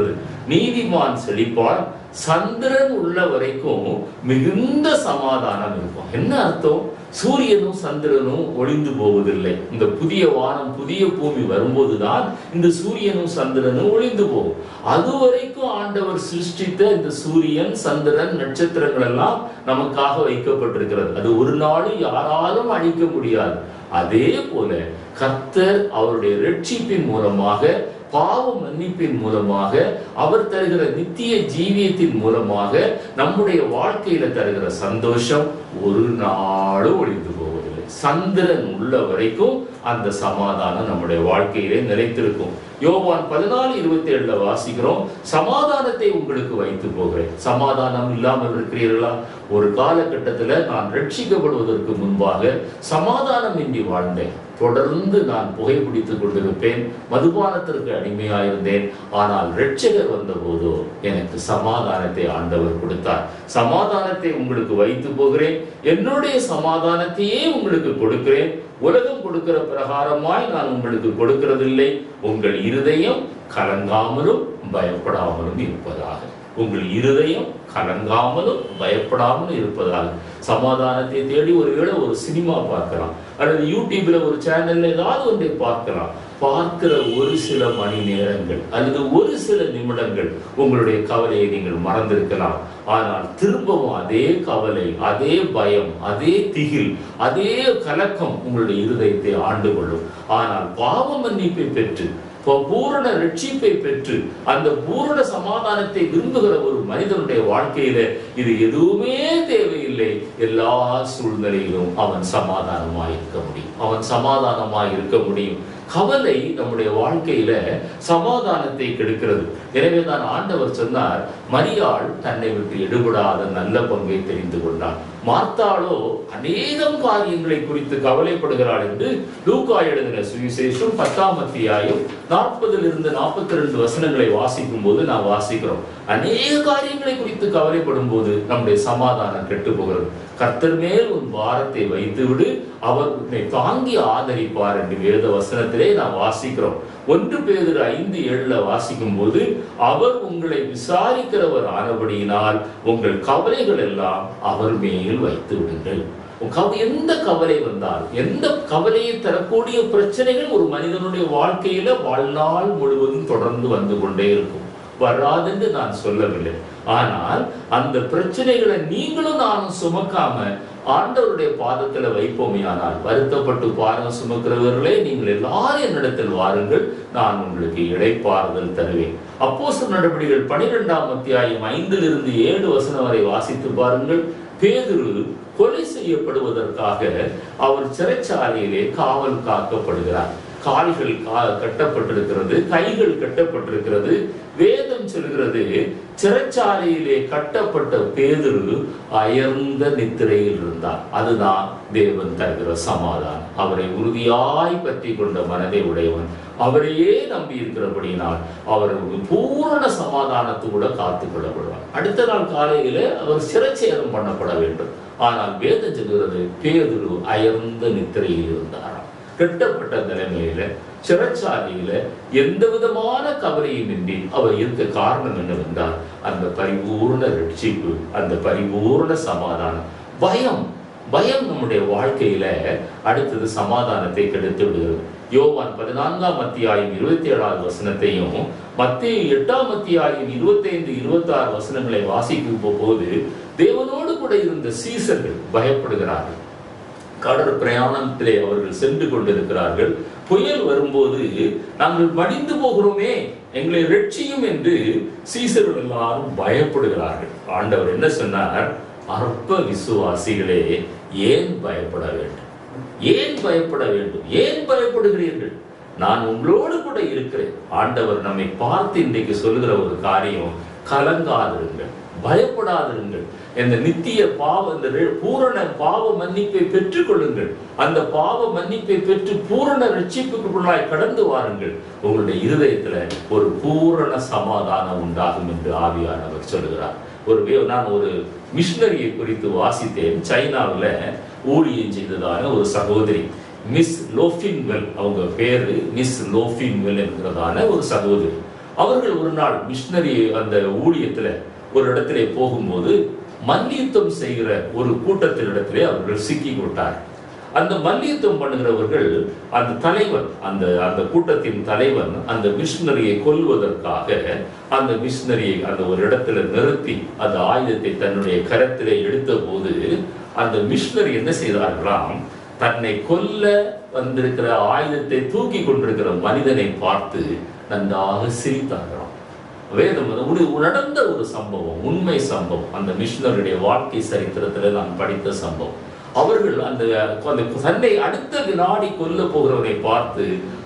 நீதிமான் செழிப்பான், சந்திரன் உள்ள வரைக்கும் மிகுந்த சமாதானம் இருக்கும். என்ன அர்த்தம்? சூரியனும் சந்திரனும் ஒளிந்து போவதில்லை. இந்த புதிய வானம் புதிய பூமி வரும்போதுதான் இந்த சூரியனும் சந்திரனும் ஒளிந்து போகும். அதுவரைக்கும் ஆண்டவர் சிருஷ்டித்த இந்த சூரியன், சந்திரன், நட்சத்திரங்கள் எல்லாம் நமக்காக வைக்கப்பட்டிருக்கிறது. அது ஒரு நாளும் யாராலும் அழிக்க முடியாது. அதே போல கர்த்தர் அவருடைய ரட்சிப்பின் மூலமாக, பாவ மன்னிப்பின் மூலமாக, அவர் தருகிற நித்திய ஜீவியத்தின் மூலமாக நம்முடைய வாழ்க்கையில தருகிற சந்தோஷம் ஒரு நாளும் ஒழிந்து போவதில்லை. சந்திரன் உள்ள வரைக்கும் அந்த சமாதானம் நம்முடைய வாழ்க்கையிலே நிலைத்திருக்கும். யோவான் 14:27 வாசிக்கிறோம், சமாதானத்தை உங்களுக்கு வைத்து போகிறேன், சமாதானம் இல்லாமல் இருக்கிறீர்களா? ஒரு காலகட்டத்தில் நான் ரட்சிக்கப்படுவதற்கு முன்பாக சமாதானம் இன்றி வாழ்ந்தேன். தொடர்ந்து நான் புகைப்பிடித்துக் கொண்டிருப்பேன், மதுபானத்திற்கு அடிமையாயிருந்தேன். ஆனால் இரட்சகர் வந்த போதோ எனக்கு சமாதானத்தை ஆண்டவர் கொடுத்தார். சமாதானத்தை உங்களுக்கு வைத்து போகிறேன், என்னுடைய சமாதானத்தையே உங்களுக்கு கொடுக்கிறேன். உலகம் கொடுக்கிற பிரகாரமாய் நான் உங்களுக்கு கொடுக்கிறதில்லை. உங்கள் இருதயம் கலங்காமலும் பயப்படாமலும் இருப்பதாக. உங்கள் இருதயம் கலங்காமலும் பயப்படாமலும் இருப்பதாக. சமாதானத்தை தேடி ஒருவேளை ஒரு சினிமா பார்க்கலாம், அல்லது யூடியூப்ல ஒரு சேனல்ல ஏதாவது ஒன்றை பார்க்கலாம். பார்க்கிற ஒரு சில மணி நேரங்கள் அல்லது ஒரு சில நிமிடங்கள் உங்களுடைய கவலையை நீங்கள் மறந்திருக்கலாம். ஆனால் திரும்பவும் அதே கவலை, அதே பயம், அதே திகில், அதே கலக்கம் உங்களுடைய இருதயத்தை ஆண்டு கொள்ளும். ஆனால் பாவ மன்னிப்பை பெற்று, பூரண ரட்சிப்பை பெற்று, அந்த பூரண சமாதானத்தை விரும்புகிற ஒரு மனிதனுடைய வாழ்க்கையில இது எதுவுமே தேவையில்லை. எல்லா சூழ்நிலையிலும் அவன் சமாதானமாய் இருக்க முடியும். அவன் சமாதானமாய் இருக்க முடியும். கவலை நம்முடைய வாழ்க்கையில சமாதானத்தை கெடுக்கிறது. எனவே தான் ஆண்டவர் சொன்னார், மரியாள் தன்னை விட்டு எடுபடாத நல்ல பங்கை தெரிந்து கொண்டார். மார்த்தாளோ அநேகம் காரியங்களை குறித்து கவலைப்படுகிறாள் என்று லூக்கா எழுதின சுவிசேஷம் 10ஆம் அத்தியாயம் 40-42 வசனங்களை வாசிக்கும் போது நாம் வாசிக்கிறோம். அநேக காரியங்களை குறித்து கவலைப்படும் போது நம்முடைய சமாதானம் கெட்டு போகிறது. கர்த்தர் மேல் உன் பாரத்தை வைத்து விடு, அவர் உன்னை தாங்கி ஆதரிப்பார் என்று வேத வசனத்திலே நாம் வாசிக்கிறோம். 1 பேதுரு 5:7 வாசிக்கும் போது, அவர் உங்களை விசாரிக்கிறவர் ஆனபடியினால் உங்கள் கவலைகள் எல்லாம் அவர் மேல் வைத்து விடுங்கள். எந்த கவலை வந்தால், எந்த கவலையை தரக்கூடிய பிரச்சனைகள் ஒரு மனிதனுடைய வாழ்க்கையில வாழ்நாள் முழுவதும் தொடர்ந்து வந்து கொண்டே இருக்கும். வராதுன்னு நான் சொல்லவில்லை. ஆனால் அந்த பிரச்சனைகளை நீங்களும் நானும் சுமக்காம ஆண்டவருடைய பாதத்துல வைப்போமே ஆனால், வருத்தப்பட்டு பாரம் சுமக்கிறவர்களே நீங்கள் எல்லாரும் என்னிடத்தில் வாருங்கள், நான் உங்களுக்கு இளைப்பாறுதல் தருவேன். அப்போஸ்தலர் நடபடிகள் 12ஆம் அத்தியாயம் 5-7 வசனம் வரை வாசித்து பாருங்கள். பேதுரு கொலை செய்யப்படுவதற்காக அவர் சிறைச்சாலையிலே காவல் காக்கப்படுகிறார். கால்கள் கட்டப்பட்டிருக்கிறது, கைகள் கட்டப்பட்டிருக்கிறது. வேதம் சொல்கிறது, சிறைச்சாலையிலே கட்டப்பட்ட பேதுரு அயர்ந்த நித்திரையில் இருந்தார். அதுதான் தேவன் தருகிற சமாதானம். அவரை உறுதியாய் பற்றி கொண்ட மனதை உடையவன், அவரையே நம்பி இருக்கிறபடியினால் அவர் பூரண சமாதானத்தோட காத்துக் கொள்ளப்படுவார். அடுத்த நாள் காலையில அவர் சிறைச்சேதம் பண்ணப்பட வேண்டும். ஆனால் வேதம் சொல்கிறது, பேதுரு அயர்ந்த நித்திரையில் இருந்தாராம். கட்டப்பட்ட நிலைமையில, சிறைச்சாலையில எந்த விதமான கவலையும் இன்றி அவர் இருக்க காரணம் என்னவென்றால், அந்த பரிபூர்ண ரட்சிப்பு, அந்த பரிபூர்ண சமாதானம். பயம் நம்முடைய வாழ்க்கையில அடுத்தது சமாதானத்தை கெடுத்து விடுகிறது. யோவான் 14ஆம் அத்தியாயம் 27வது வசனத்தையும் மத்தேயு 8ஆம் அத்தியாயம் 25-26 வசனங்களை வாசிக்கும் போது, தேவனோடு கூட இருந்த சீசர்கள் பயப்படுகிறார்கள். கடல் பிரயாணத்திலே அவர்கள் சென்று கொண்டிருக்கிறார்கள். புயல் வரும்போது நாங்கள் மடிந்து போகிறோமே, எங்களை ரட்சியும் என்று சீசர்கள் எல்லாரும் பயப்படுகிறார்கள். ஆண்டவர் என்ன சொன்னார்? அற்ப விசுவாசிகளே, ஏன் பயப்பட வேண்டும்? ஏன் பயப்பட வேண்டும்? ஏன் பயப்படுகிறீர்கள்? நான் உங்களோடு கூட இருக்கிறேன். ஆண்டவர் நம்மை பார்த்து இன்றைக்கு சொல்லுகிற ஒரு காரியம், கலங்காதிருங்கள், பயப்படாதிருங்கள். இந்த நித்திய இந்த பூரண பாவ மன்னிப்பை பெற்றுக் கொள்ளுங்கள். அந்த பாவ மன்னிப்பை பெற்று பூரண ரட்சிப்புக்குள்ளாய் கடந்து வாருங்கள். உங்களுடைய இருதயத்துல ஒரு பூரண சமாதானம் உண்டாகும் என்று ஆவியானவர் சொல்லுகிறார். நான் ஒரு மிஷனரியை குறித்து வாசித்தேன். சைனாவில் ஊழியம் செய்ததான ஒரு சகோதரி, மிஸ் லோஃபின்வெல், அவங்க பேரு மிஸ் லோஃபின்வெல் என்கிறதான ஒரு சகோதரி. அவர்கள் ஒரு நாள் மிஷனரி அந்த ஊழியத்துல ஒரு இடத்திலே போகும்போது மல்யுத்தம் செய்கிற ஒரு கூட்டத்தினிடத்திலே அவர்கள் சிக்கி கொண்டார். அந்த மல்யுத்தம் பண்ணுகிறவர்கள் அந்த தலைவன், அந்த அந்த கூட்டத்தின் தலைவன் அந்த மிஷனரியை கொல்வதற்காக அந்த மிஷனரியை அந்த ஒரு இடத்துல நிறுத்தி அந்த ஆயுதத்தை தன்னுடைய கரத்திலே எடுத்த போது அந்த மிஷனரி என்ன செய்தார்களாம், தன்னை கொல்ல வந்திருக்கிற ஆயுதத்தை தூக்கி கொண்டிருக்கிற மனிதனை பார்த்து நன்றாக சிரித்தார்களாம். வேதம் நடந்த ஒரு சம்பவம், உண்மை சம்பவம், அந்த மிஷனருடைய வாழ்க்கை சரித்திரத்துல நான் படித்த சம்பவம். அவர்கள் அந்த தன்னை அடுத்த வினாடி கொல்ல போகிறவரை பார்த்து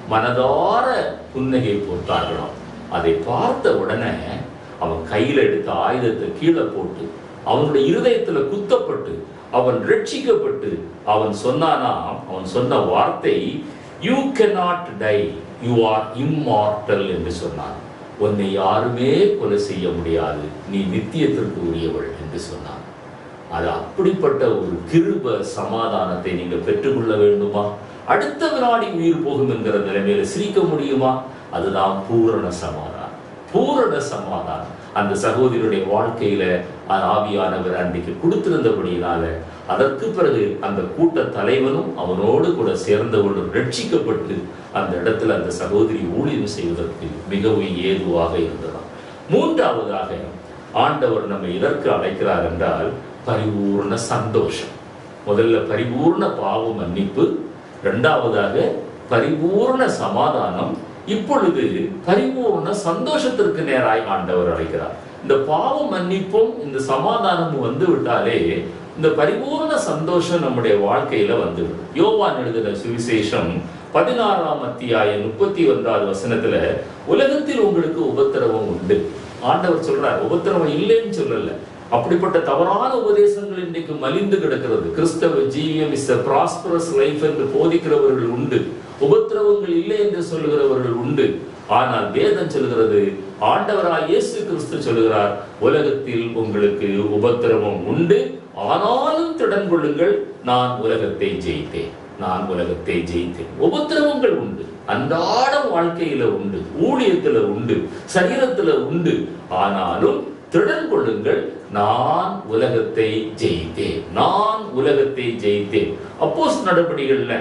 மனதார புன்னகை போட்டார்களாம். அதை பார்த்த உடனே அவன் கையில எடுத்த ஆயுதத்தை கீழே போட்டு அவனுடைய இருதயத்துல குத்தப்பட்டு அவன் ரட்சிக்கப்பட்டு அவன் சொன்னானா, அவன் சொன்ன வார்த்தை, you cannot die, you are immortal என்று சொன்னான். உன்னை யாருமே கொலை செய்ய முடியாது, நீ நித்தியத்திற்கு உரியவள் என்று சொன்னான். அது அப்படிப்பட்ட ஒரு கிருப சமாதானத்தை நீங்க பெற்றுக்கொள்ள வேண்டுமா? அடுத்த வினாடி உயிர் போகும் என்கிற நிலைமையில சிரிக்க முடியுமா? அதுதான் பூரண சமாதானம். பூரண சமாதானம் அந்த சகோதரியுடைய வாழ்க்கையில ஆவியானவர் அன்றைக்கு கொடுத்திருந்தபடியினால அதற்கு பிறகு அந்த கூட்ட தலைவனும் அவனோடு கூட சேர்ந்தவர்களும் ரட்சிக்கப்பட்டு அந்த இடத்துல அந்த சகோதரி ஊழியம் செய்வதற்கு மிகவும் ஏதுவாக இருந்ததாம். மூன்றாவதாக ஆண்டவர் நம்ம எதற்கு அழைக்கிறார் என்றால் பரிபூர்ண சந்தோஷம். முதல்ல பரிபூர்ண பாவ மன்னிப்பு, இரண்டாவதாக பரிபூர்ண சமாதானம், இப்பொழுது பரிபூர்ண சந்தோஷத்திற்கு நேராய் ஆண்டவர் அழைக்கிறார். இந்த பாவ மன்னிப்பும் இந்த சமாதானமும் வந்து விட்டாலே இந்த பரிபூர்ண சந்தோஷம் நம்முடைய வாழ்க்கையில வந்து. யோவான் எழுதின சுவிசேஷம் 16ஆம் அத்தியாயம் 31வது வசனத்துல, உலகத்தில் உங்களுக்கு உபத்திரவம் உண்டு. ஆண்டவர் சொல்றார், உபத்திரவம் இல்லைன்னு சொல்லல. அப்படிப்பட்ட தவறான உபதேசங்கள் இன்றைக்கு மலிந்து கிடக்கிறது. கிறிஸ்தவ ஜீவியம் இஸ் a prosperous life என்று போதிக்கிறவர்கள் உண்டு, உபத்திரவங்கள் இல்லை என்று சொல்லுகிறவர்கள் உண்டு. ஆனால் வேதம் சொல்கிறது, ஆண்டவராய் இயேசு கிறிஸ்து சொல்லுகிறார், உலகத்தில் உங்களுக்கு உபத்திரவம் உண்டு, ஆனாலும் திடன் கொள்ளுங்கள், நான் உலகத்தை ஜெயித்தேன், நான் உலகத்தை ஜெயித்தேன். உபத்திரவங்கள் உண்டு, அன்றாட வாழ்க்கையில உண்டு, ஊழியத்துல உண்டு, சரீரத்துல உண்டு. ஆனாலும் திடன் கொள்ளுங்கள், நான் உலகத்தை ஜெயித்தேன், நான் உலகத்தை ஜெயித்தேன். அப்போஸ்தலர் நடபடிகள்ல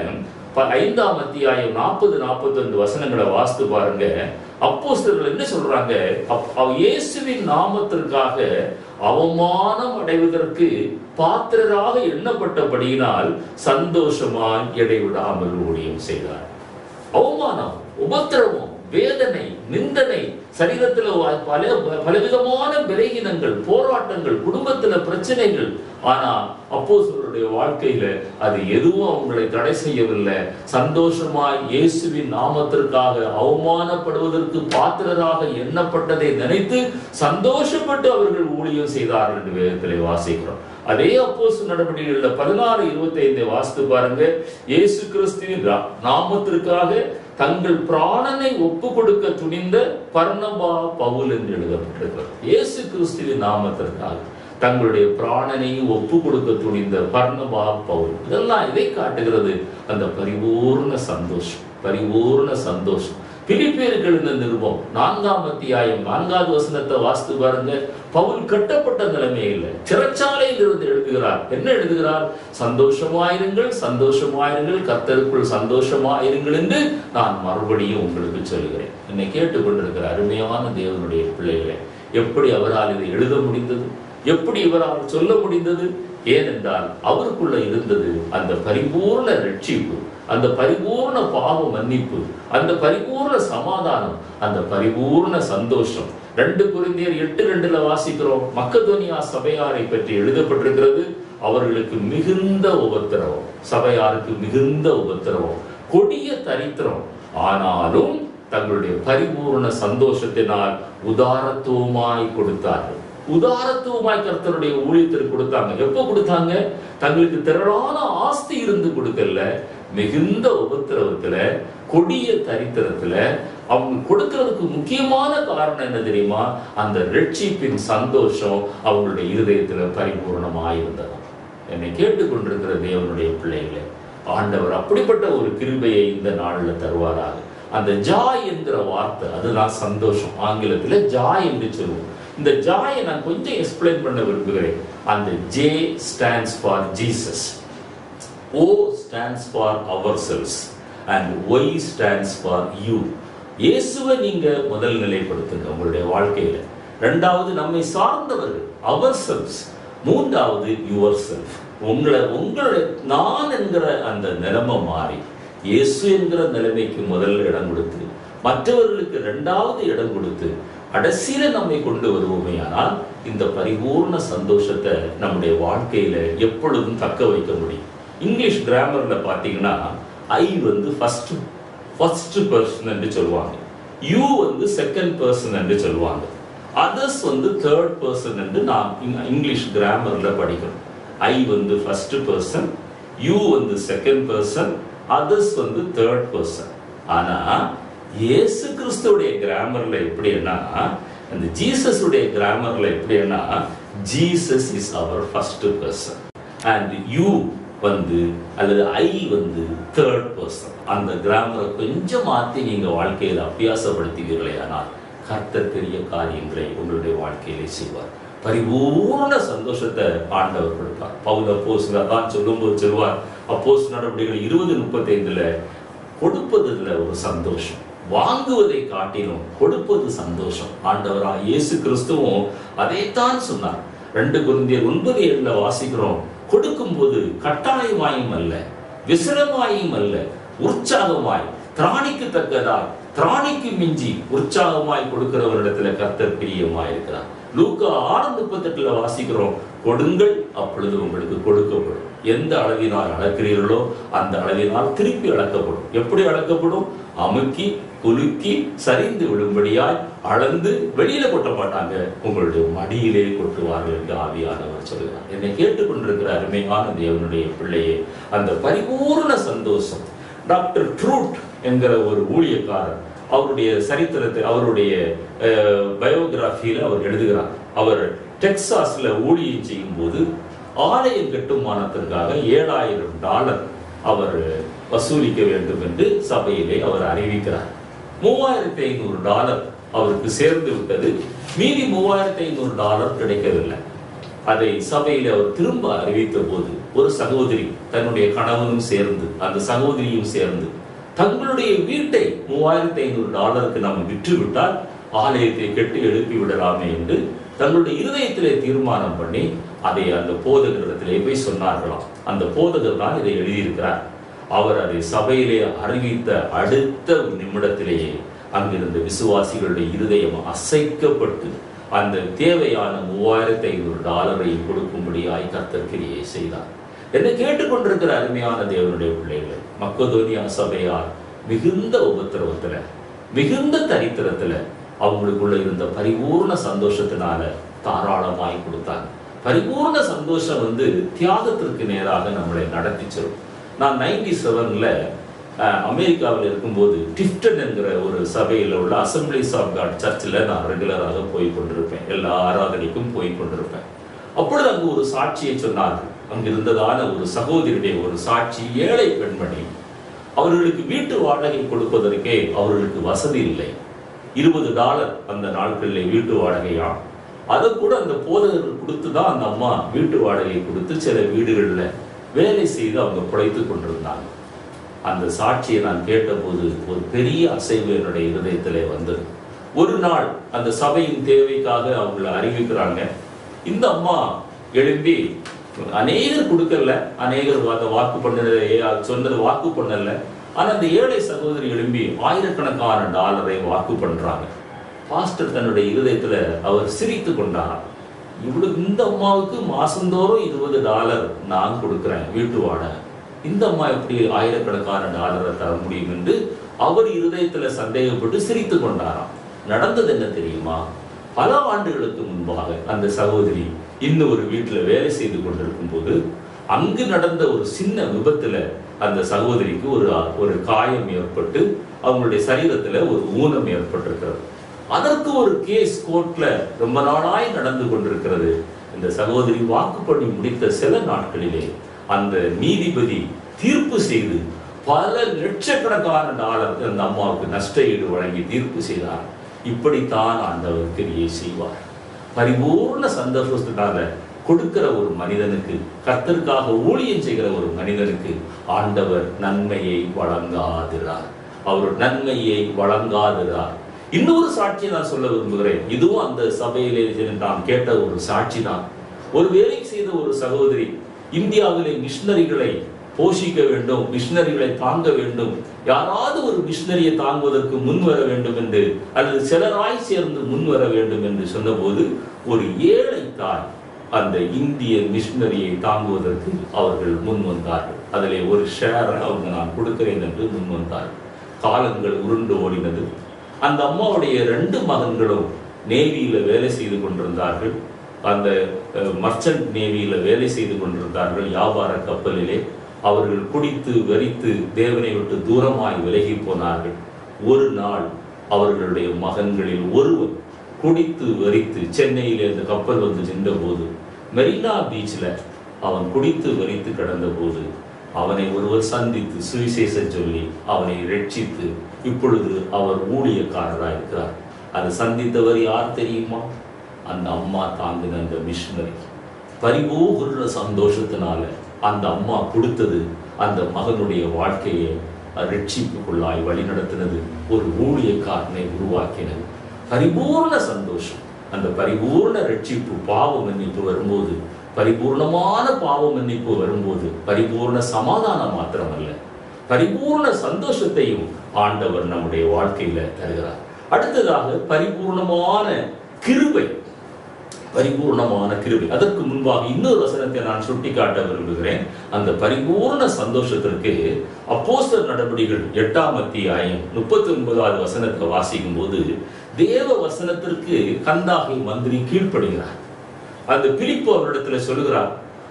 5ஆம் அத்தியாயம் 40-41 வசனங்களை வாசித்து பாருங்க. அப்போஸ்தலர்கள் என்ன சொல்றாங்க? இயேசுவின் நாமத்திற்காக அவமானம் அடைவதற்கு பாத்திரராக எண்ணப்பட்டபடியினால் சந்தோஷமாய் இடைவிடாமல் ஊழியம் செய்தார். அவமானம், உபத்திரவம், வேதனை, நிந்தனை, சரீரத்துல பலவிதமான விலகினங்கள், போராட்டங்கள், குடும்பத்துல பிரச்சனைகள். ஆனா அப்போஸ்தலருடைய வாழ்க்கையில அது எதுவும் அவங்களை தடை செய்யவில்லை. சந்தோஷமாய் இயேசுவின் நாமத்திற்காக அவமானப்படுவதற்கு பாத்திரராக எண்ணப்பட்டதை நினைத்து சந்தோஷப்பட்டு அவர்கள் ஊழியம் செய்தார்கள் என்று வேதத்திலே வாசிக்கிறோம். அதே அப்போஸ்தலர் நடபடிகள்ல 16:25 வாசித்து பாருங்க. இயேசு கிறிஸ்துவின் நாமத்திற்காக தங்கள் பிராணனை ஒப்பு கொடுக்க துணிந்த பர்னபா, பவுல் என்று எழுதப்பட்டிருக்கிறது. இயேசு கிறிஸ்துவின் நாமத்திற்காக தங்களுடைய பிராணனையும் ஒப்பு கொடுக்க துணிந்த பர்னபா, பவுல். இதெல்லாம் இதை காட்டுகிறது, அந்த பரிபூர்ண சந்தோஷம், பரிபூர்ண சந்தோஷம். பிலிப்பியருக்கு எழுதின நிருபம் 4ஆம் அத்தியாயம் 4வது வசனத்தை வாசித்து பாருங்க. பவுல் கட்டப்பட்ட நிலைமையில் சிறைச்சாலையில் இருந்து எழுதுகிறார். என்ன எழுதுகிறார்? சந்தோஷமாயிருங்கள், சந்தோஷமாயிருங்கள், கர்த்தருக்குள் சந்தோஷமாயிருங்கள் என்று நான் மறுபடியும் உங்களுக்கு சொல்கிறேன். என்னை கேட்டுக்கொண்டிருக்கிற அருமையான தேவனுடைய பிள்ளைகளே, எப்படி அவரால் இதை எழுத முடிந்தது? எப்படி இவரால் சொல்ல முடிந்தது? ஏனென்றால் அவருக்குள்ள இருந்தது அந்த பரிபூர்ண ரட்சிப்பு, அந்த பரிபூர்ண பாவ மன்னிப்பு, அந்த பரிபூர்ண சமாதானம், அந்த பரிபூர்ண சந்தோஷம். 2 கொரிந்தியர் 8:2 வாசிக்கிறோம். மக்கதோனியா சபையாரை பற்றி எழுதப்பட்டிருக்கிறது, அவர்களுக்கு மிகுந்த உபத்திரவம், சபையாருக்கு மிகுந்த உபத்திரவம், கொடிய தரித்திரம். ஆனாலும் தங்களுடைய பரிபூர்ண சந்தோஷத்தினால் உதாரத்துவமாய் கொடுத்தார்கள். உதாரத்துவமாய் கர்த்தருடைய ஊழியத்திற்கு கொடுத்தாங்க. எப்ப கொடுத்தாங்க? தங்களுக்கு திரளான ஆஸ்தி இருந்து கொடுக்கல, மிகுந்த உபத்திரவத்துல, கொடிய தரித்திரத்துல. அவங்க கொடுக்கிறதுக்கு முக்கியமான காரணம் என்ன தெரியுமா? அந்த ரட்சிப்பின் சந்தோஷம் அவங்களுடைய இருதயத்துல பரிபூர்ணமாயிருந்தது. என்னை கேட்டுக்கொண்டிருக்கிற தேவனுடைய பிள்ளைகளே, ஆண்டவர் அப்படிப்பட்ட ஒரு கிருபையை இந்த நாளில் தருவாராக. அந்த ஜாய் என்கிற வார்த்தை அதுதான் சந்தோஷம். ஆங்கிலத்தில் ஜாய் என்று சொல்லுவோம். இந்த ஜாயை நான் கொஞ்சம் எக்ஸ்பிளைன் பண்ண விரும்புகிறேன். அந்த J stands for Jesus, O stands for ourselves and Y stands for you. இயேசுவை நீங்க முதல் நிலைப்படுத்துங்க உங்களுடைய வாழ்க்கையில. இரண்டாவது நம்மை சார்ந்தவர்கள் அவர் செல்ஸ். மூன்றாவது யுவர் செல்ஃப். உங்களை நான் என்கிற அந்த நிலைமை மாறி இயேசு என்கிற நிலைமைக்கு முதல்ல இடம் கொடுத்து மற்றவர்களுக்கு இரண்டாவது இடம் கொடுத்து கடைசியில நம்மை கொண்டு வருவோமே. ஆனால் இந்த பரிபூர்ண சந்தோஷத்தை நம்முடைய வாழ்க்கையில எப்பொழுதும் தக்க வைக்க முடியும். இங்கிலீஷ் கிராமர்ல பாத்தீங்கன்னா ஐ ஃபர்ஸ்ட் பர்சன் என்று சொல்லுவாங்க, யூ செகண்ட் பர்சன் என்று சொல்லுவாங்க, அதர்ஸ் தேர்ட் பர்சன் என்று நாம் இங்கிலீஷ் கிராமர்ல படிக்கிறோம். I first person, you second person, others third person. ஆனா இயேசு கிறிஸ்துவுடைய கிராமர்ல எப்படின்னா, அந்த ஜீசஸுடைய கிராமர்ல எப்படின்னா, Jesus is our first person and you அல்லது ஐ தேர்ட் பர்சன். அந்த கிராமரை கொஞ்சம் மாற்றி நீங்க வாழ்க்கையில் அபியாசப்படுத்துவீர்களே ஆனால் கர்த்தர் பெரிய காரியங்களை உங்களுடைய வாழ்க்கையிலே செய்வார். பரிபூர்ண சந்தோஷத்தை ஆண்டவர் கொடுப்பார். பவுல் அப்போஸ்தலர் தான் சொல்லும்போது சொல்வார், அப்போஸ்தலர் நடவடிக்கைகள் 20:35 கொடுப்பதில் ஒரு சந்தோஷம், வாங்குவதை காட்டிலும் கொடுப்பது சந்தோஷம். ஆண்டவராக இயேசு கிறிஸ்துவும் அதைத்தான் சொன்னார். 2 கொரிந்தியர் 9:7 வாசிக்கிறோம், கொடுக்கும் போது கட்டாயமாயும் அல்ல, விசனமாயும் அல்ல, உற்சாகமாய், திராணிக்கு தக்கதாய், திராணிக்கு மிஞ்சி உற்சாகமாய் கொடுக்கிறவரிடத்துல கர்த்தர் பிரியமாய் இருக்கிறார். லூக்கா 6:38 வாசிக்கிறோம், கொடுங்கள் அப்பொழுது உங்களுக்கு கொடுக்கப்படும். எந்த அளவினால் அளக்கிறீர்களோ அந்த அளவினால் திருப்பி அளக்கப்படும். எப்படி அளக்கப்படும்? அமுக்கி குலுக்கி சரிந்து விடும்படியாய் அளந்து வெளியில கொட்ட மாட்டாங்க, உங்களுடைய மடியிலே கொட்டுவார்கள் என்று ஆவியானவர் சொல்கிறார். என்னை கேட்டுக்கொண்டிருக்கிற அருமையான தேவனுடைய பிள்ளையே, அந்த பரிபூர்ண சந்தோஷம். டாக்டர் ட்ரூட் என்கிற ஒரு ஊழியக்காரர் அவருடைய சரித்திரத்தை, அவருடைய பயோகிராஃபியில அவர் எழுதுகிறார். அவர் டெக்சாஸ்ல ஊழியம் செய்யும் போது ஆலயம் கட்டுமானத்திற்காக $7,000 அவர் வசூலிக்க வேண்டும் என்று சபையிலே அவர் அறிவிக்கிறார். $3,500 அவருக்கு சேர்ந்து விட்டது. மீதி $3,500 கிடைக்கவில்லை. அதை சபையில் அவர் திரும்ப அறிவித்த போது ஒரு சகோதரி தன்னுடைய கணவனும் சேர்ந்து, அந்த சகோதரியும் சேர்ந்து, தங்களுடைய வீட்டை $3,500 நாம் விற்றுவிட்டால் ஆலயத்தை கட்டி எழுப்பி விடலாமே என்று தங்களுடைய இருதயத்திலே தீர்மானம் பண்ணி அதை அந்த போதகரிடத்திலே போய் சொன்னார்களாம். அந்த போதகர் தான் இதை எழுதியிருக்கிறார். அவர் அதை சபையிலே அறிவித்த அடுத்த நிமிடத்திலேயே அங்கிருந்த விசுவாசிகளுடைய இருதயம் அசைக்கப்பட்டு அந்த தேவையான $3,500 கொடுக்கும்படியாய் கர்த்தர் கிரியை செய்தார். என்னை கேட்டுக்கொண்டிருக்கிற அருமையான தேவனுடைய பிள்ளைகள், மக்கதோனியா சபையார் மிகுந்த உபத்திரவத்துல, மிகுந்த தரித்திரத்துல அவங்களுக்குள்ள இருந்த பரிபூர்ண சந்தோஷத்தினால தாராளமாய் கொடுத்தாங்க. பரிபூர்ண சந்தோஷம் தியாகத்திற்கு நேராக நம்மளை நடத்தி செல்லும். நான் 97ல் அமெரிக்காவில் இருக்கும்போது டிஃப்டன் என்கிற ஒரு சபையில் உள்ள அசம்பிளிஸ் ஆஃப் காட் சர்ச்சில் நான் ரெகுலராக போய் கொண்டிருப்பேன். எல்லா ஆராதனைக்கும் போய் கொண்டிருப்பேன். அப்பொழுது அங்கு ஒரு சாட்சியை சொன்னார்கள். அங்கு இருந்ததான ஒரு சகோதரியுடைய ஒரு சாட்சி, ஏழை பெண்மணி, அவர்களுக்கு வீட்டு வாடகை கொடுப்பதற்கே அவர்களுக்கு வசதி இல்லை. $20 அந்த நாட்களில் வீட்டு வாடகையா. அதை கூட அந்த போதகர்கள் கொடுத்து தான் அந்த அம்மா வீட்டு வாடகை கொடுத்து சில வீடுகளில் வேலை செய்து அவங்க பிழைத்து கொண்டிருந்தாங்க. அந்த சாட்சியை நான் கேட்டபோது ஒரு பெரிய அசைவு என்னுடைய இருதயத்திலே வந்தது. ஒரு நாள் அந்த சபையின் தேவைக்காக அவங்களை அறிவிக்கிறாங்க. இந்த அம்மா எழும்பி, அநேகர் கொடுக்கல, அநேகர் அந்த வாக்கு பண்ணதை சொன்னது வாக்கு பண்ணல, ஆனா அந்த ஏழை சகோதரி எழும்பி $1,000 வாக்கு பண்றாங்க. பாஸ்டர் தன்னுடைய இருதயத்துல அவர் சிரித்து கொண்டாராம். இவ்வளவு இந்த அம்மாவுக்கு மாசந்தோறும் $20 நான் கொடுக்கிறேன் வீட்டு வாடகை, இந்த அம்மா எப்படி $1,000 தர முடியும் என்று அவர் இருதயத்துல சந்தேகப்பட்டு சிரித்து கொண்டாராம். நடந்தது என்ன தெரியுமா? பல ஆண்டுகளுக்கு முன்பாக அந்த சகோதரி இன்னும் ஒரு வீட்டுல வேலை செய்து கொண்டிருக்கும் போது அங்கு நடந்த ஒரு சின்ன விபத்துல அந்த சகோதரிக்கு ஒரு காயம் ஏற்பட்டு அவங்களுடைய சரீரத்துல ஒரு ஊனம் ஏற்பட்டிருக்கிறது. அதற்கு ஒரு கேஸ் கோர்ட்ல ரொம்ப நாளாய் நடந்து கொண்டிருக்கிறது. இந்த சகோதரி வாக்கு பண்ணி முடித்த சில நாட்களிலே அந்த நீதிபதி தீர்ப்பு செய்து பல லட்சக்கணக்கான டாலர் அந்த அம்மாவுக்கு நஷ்ட ஈடு வழங்கி தீர்ப்பு செய்தார். இப்படித்தான் ஆண்டவர் கிரியை செய்வார். பரிபூர்ண சந்தோஷத்தினால கொடுக்கிற ஒரு மனிதனுக்கு, கர்த்தருக்காக ஊழியம் செய்கிற ஒரு மனிதனுக்கு ஆண்டவர் நன்மையை வழங்காதிரார். அவர் நன்மையை வழங்காதிரார். இன்னொரு சாட்சியை நான் சொல்ல விரும்புகிறேன். இதுவும் அந்த சபையிலே நான் கேட்ட ஒரு சாட்சி தான். ஒரு வேலை செய்த ஒரு சகோதரி இந்தியாவிலே மிஷினரிகளை போஷிக்க வேண்டும், மிஷினரிகளை தாங்க வேண்டும், யாராவது ஒரு மிஷினரியை தாங்குவதற்கு முன் வர வேண்டும் என்று, அல்லது சிலராய் சேர்ந்து முன் வர வேண்டும் என்று சொன்னபோது ஒரு ஏழை தாய் அந்த இந்திய மிஷினரியை தாங்குவதற்கு அவர்கள் முன் வந்தார்கள். அதிலே ஒரு ஷேரை அவங்க நான் கொடுக்கிறேன் என்று முன் வந்தார்கள். காலங்கள் உருண்டு ஓடினது. அந்த அம்மாவுடைய 2 மகன்களும் நேவியில வேலை செய்து கொண்டிருந்தார்கள். அந்த மர்ச்சன்ட் நேவியில வேலை செய்து கொண்டிருந்தார்கள். வியாபார கப்பலிலே அவர்கள் குடித்து வெறித்து தேவனை விட்டு தூரமாய் விலகி போனார்கள். ஒரு நாள் அவர்களுடைய மகன்களில் ஒருவன் குடித்து வெறித்து சென்னையிலே அந்த கப்பல் வந்து நின்ற போது, மெரினா பீச்சில் அவன் குடித்து வெறித்து கிடந்த போது அவனை ஒருவர் சந்தித்து சுவிசேஷம் சொல்லி அவனை ரட்சித்து இப்பொழுது அவர் ஊழியக்காரராக இருக்கிறார். அதை சந்தித்தவர் யார் தெரியுமா? அந்த அம்மா தாங்கின அந்த மிஷினரி. பரிபூர்ண சந்தோஷத்தினால அந்த அம்மா கொடுத்தது அந்த மகனுடைய வாழ்க்கையை ரட்சிப்புக்குள்ளாய் வழிநடத்தினது, ஒரு ஊழியக்காரனை உருவாக்கினது. பரிபூர்ண சந்தோஷம். அந்த பரிபூர்ண ரட்சிப்பு, பாவ மன்னிப்பு வரும்போது, பரிபூர்ணமான பாவ மன்னிப்பு வரும்போது பரிபூர்ண சமாதானம் மாத்திரமல்ல, பரிபூர்ண சந்தோஷத்தையும் ஆண்டவர் நம்முடைய வாழ்க்கையில தருகிறார். அடுத்ததாக பரிபூர்ணமான கிருபை. பரிபூர்ணமான கிருபை. அதற்கு முன்பாக இன்னொரு வசனத்தை நான் சுட்டிக்காட்ட விரும்புகிறேன். அந்த பரிபூர்ண சந்தோஷத்திற்கு அப்போஸ்தலர் நடபடிகள் 8ஆம் அத்தியாயம் 39வது வசனத்தை வாசிக்கும் போது, தேவ வசனத்திற்கு கந்தாகி மந்திரி கீழ்ப்படுகிறார். அந்த பிலிப்பு அவரிடத்துல சொல்லுகிறார்,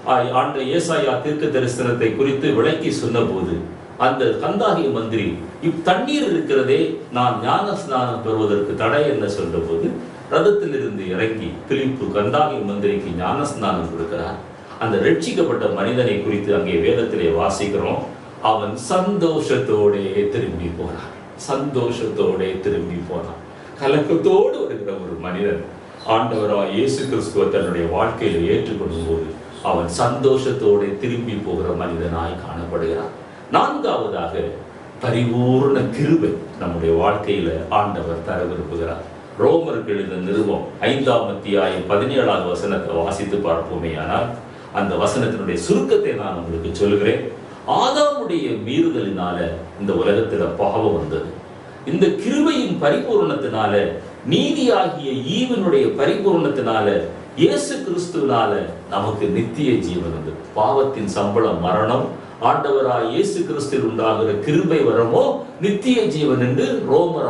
ஏசாயா தீர்க்க தரிசனத்தை குறித்து விளக்கி சொன்ன போது அந்த கந்தாகி மந்திரி, தண்ணீர் இருக்கிறதே, நான் ஞான ஸ்நானம் பெறுவதற்கு தடை என்ன சொல்ற போது ரதத்திலிருந்து இறங்கி பிலிப்பு கந்தாகி மந்திரிக்கு ஞான ஸ்நானம் கொடுக்கிறார். அந்த ரட்சிக்கப்பட்ட மனிதனை குறித்து அங்கே வேதத்திலே வாசிக்கிறோம். அவன் சந்தோஷத்தோடே திரும்பி போனான். சந்தோஷத்தோடே திரும்பி போனான். கலக்கத்தோடு வருகிற ஒரு மனிதன் ஆண்டவராய் இயேசு கிறிஸ்துவை தன்னுடைய வாழ்க்கையில் ஏற்றுக்கொள்ளும் போது அவன் சந்தோஷத்தோடு திரும்பி போகிற மனிதனாய் காணப்படுகிறான். 4வதாக பரிபூர்ண கிருபை நம்முடைய வாழ்க்கையில ஆண்டவர் தர விரும்புகிறார். ரோமருக்கு எழுதின நிருபம் 5ஆம் அத்தியாயம் 17வது வசனத்தை வாசித்து பார்ப்போமே. ஆனால் அந்த வசனத்தினுடைய சுருக்கத்தை நான் உங்களுக்கு சொல்கிறேன். ஆதாமுடைய மீறுதலினால இந்த உலகத்துல பாவம் வந்தது. இந்த கிருபையின் பரிபூர்ணத்தினால, நீதியாகிய ஈவனுடைய பரிபூர்ணத்தினால, இயேசு கிறிஸ்துவினால நமக்கு நித்திய ஜீவன் உண்டு. பாவத்தின் சம்பளம் மரணம், ஆண்டவராய் இயேசு கிறிஸ்துவில் உண்டாகிற கிருபை வரமோ நித்திய ஜீவன் என்று ரோமர்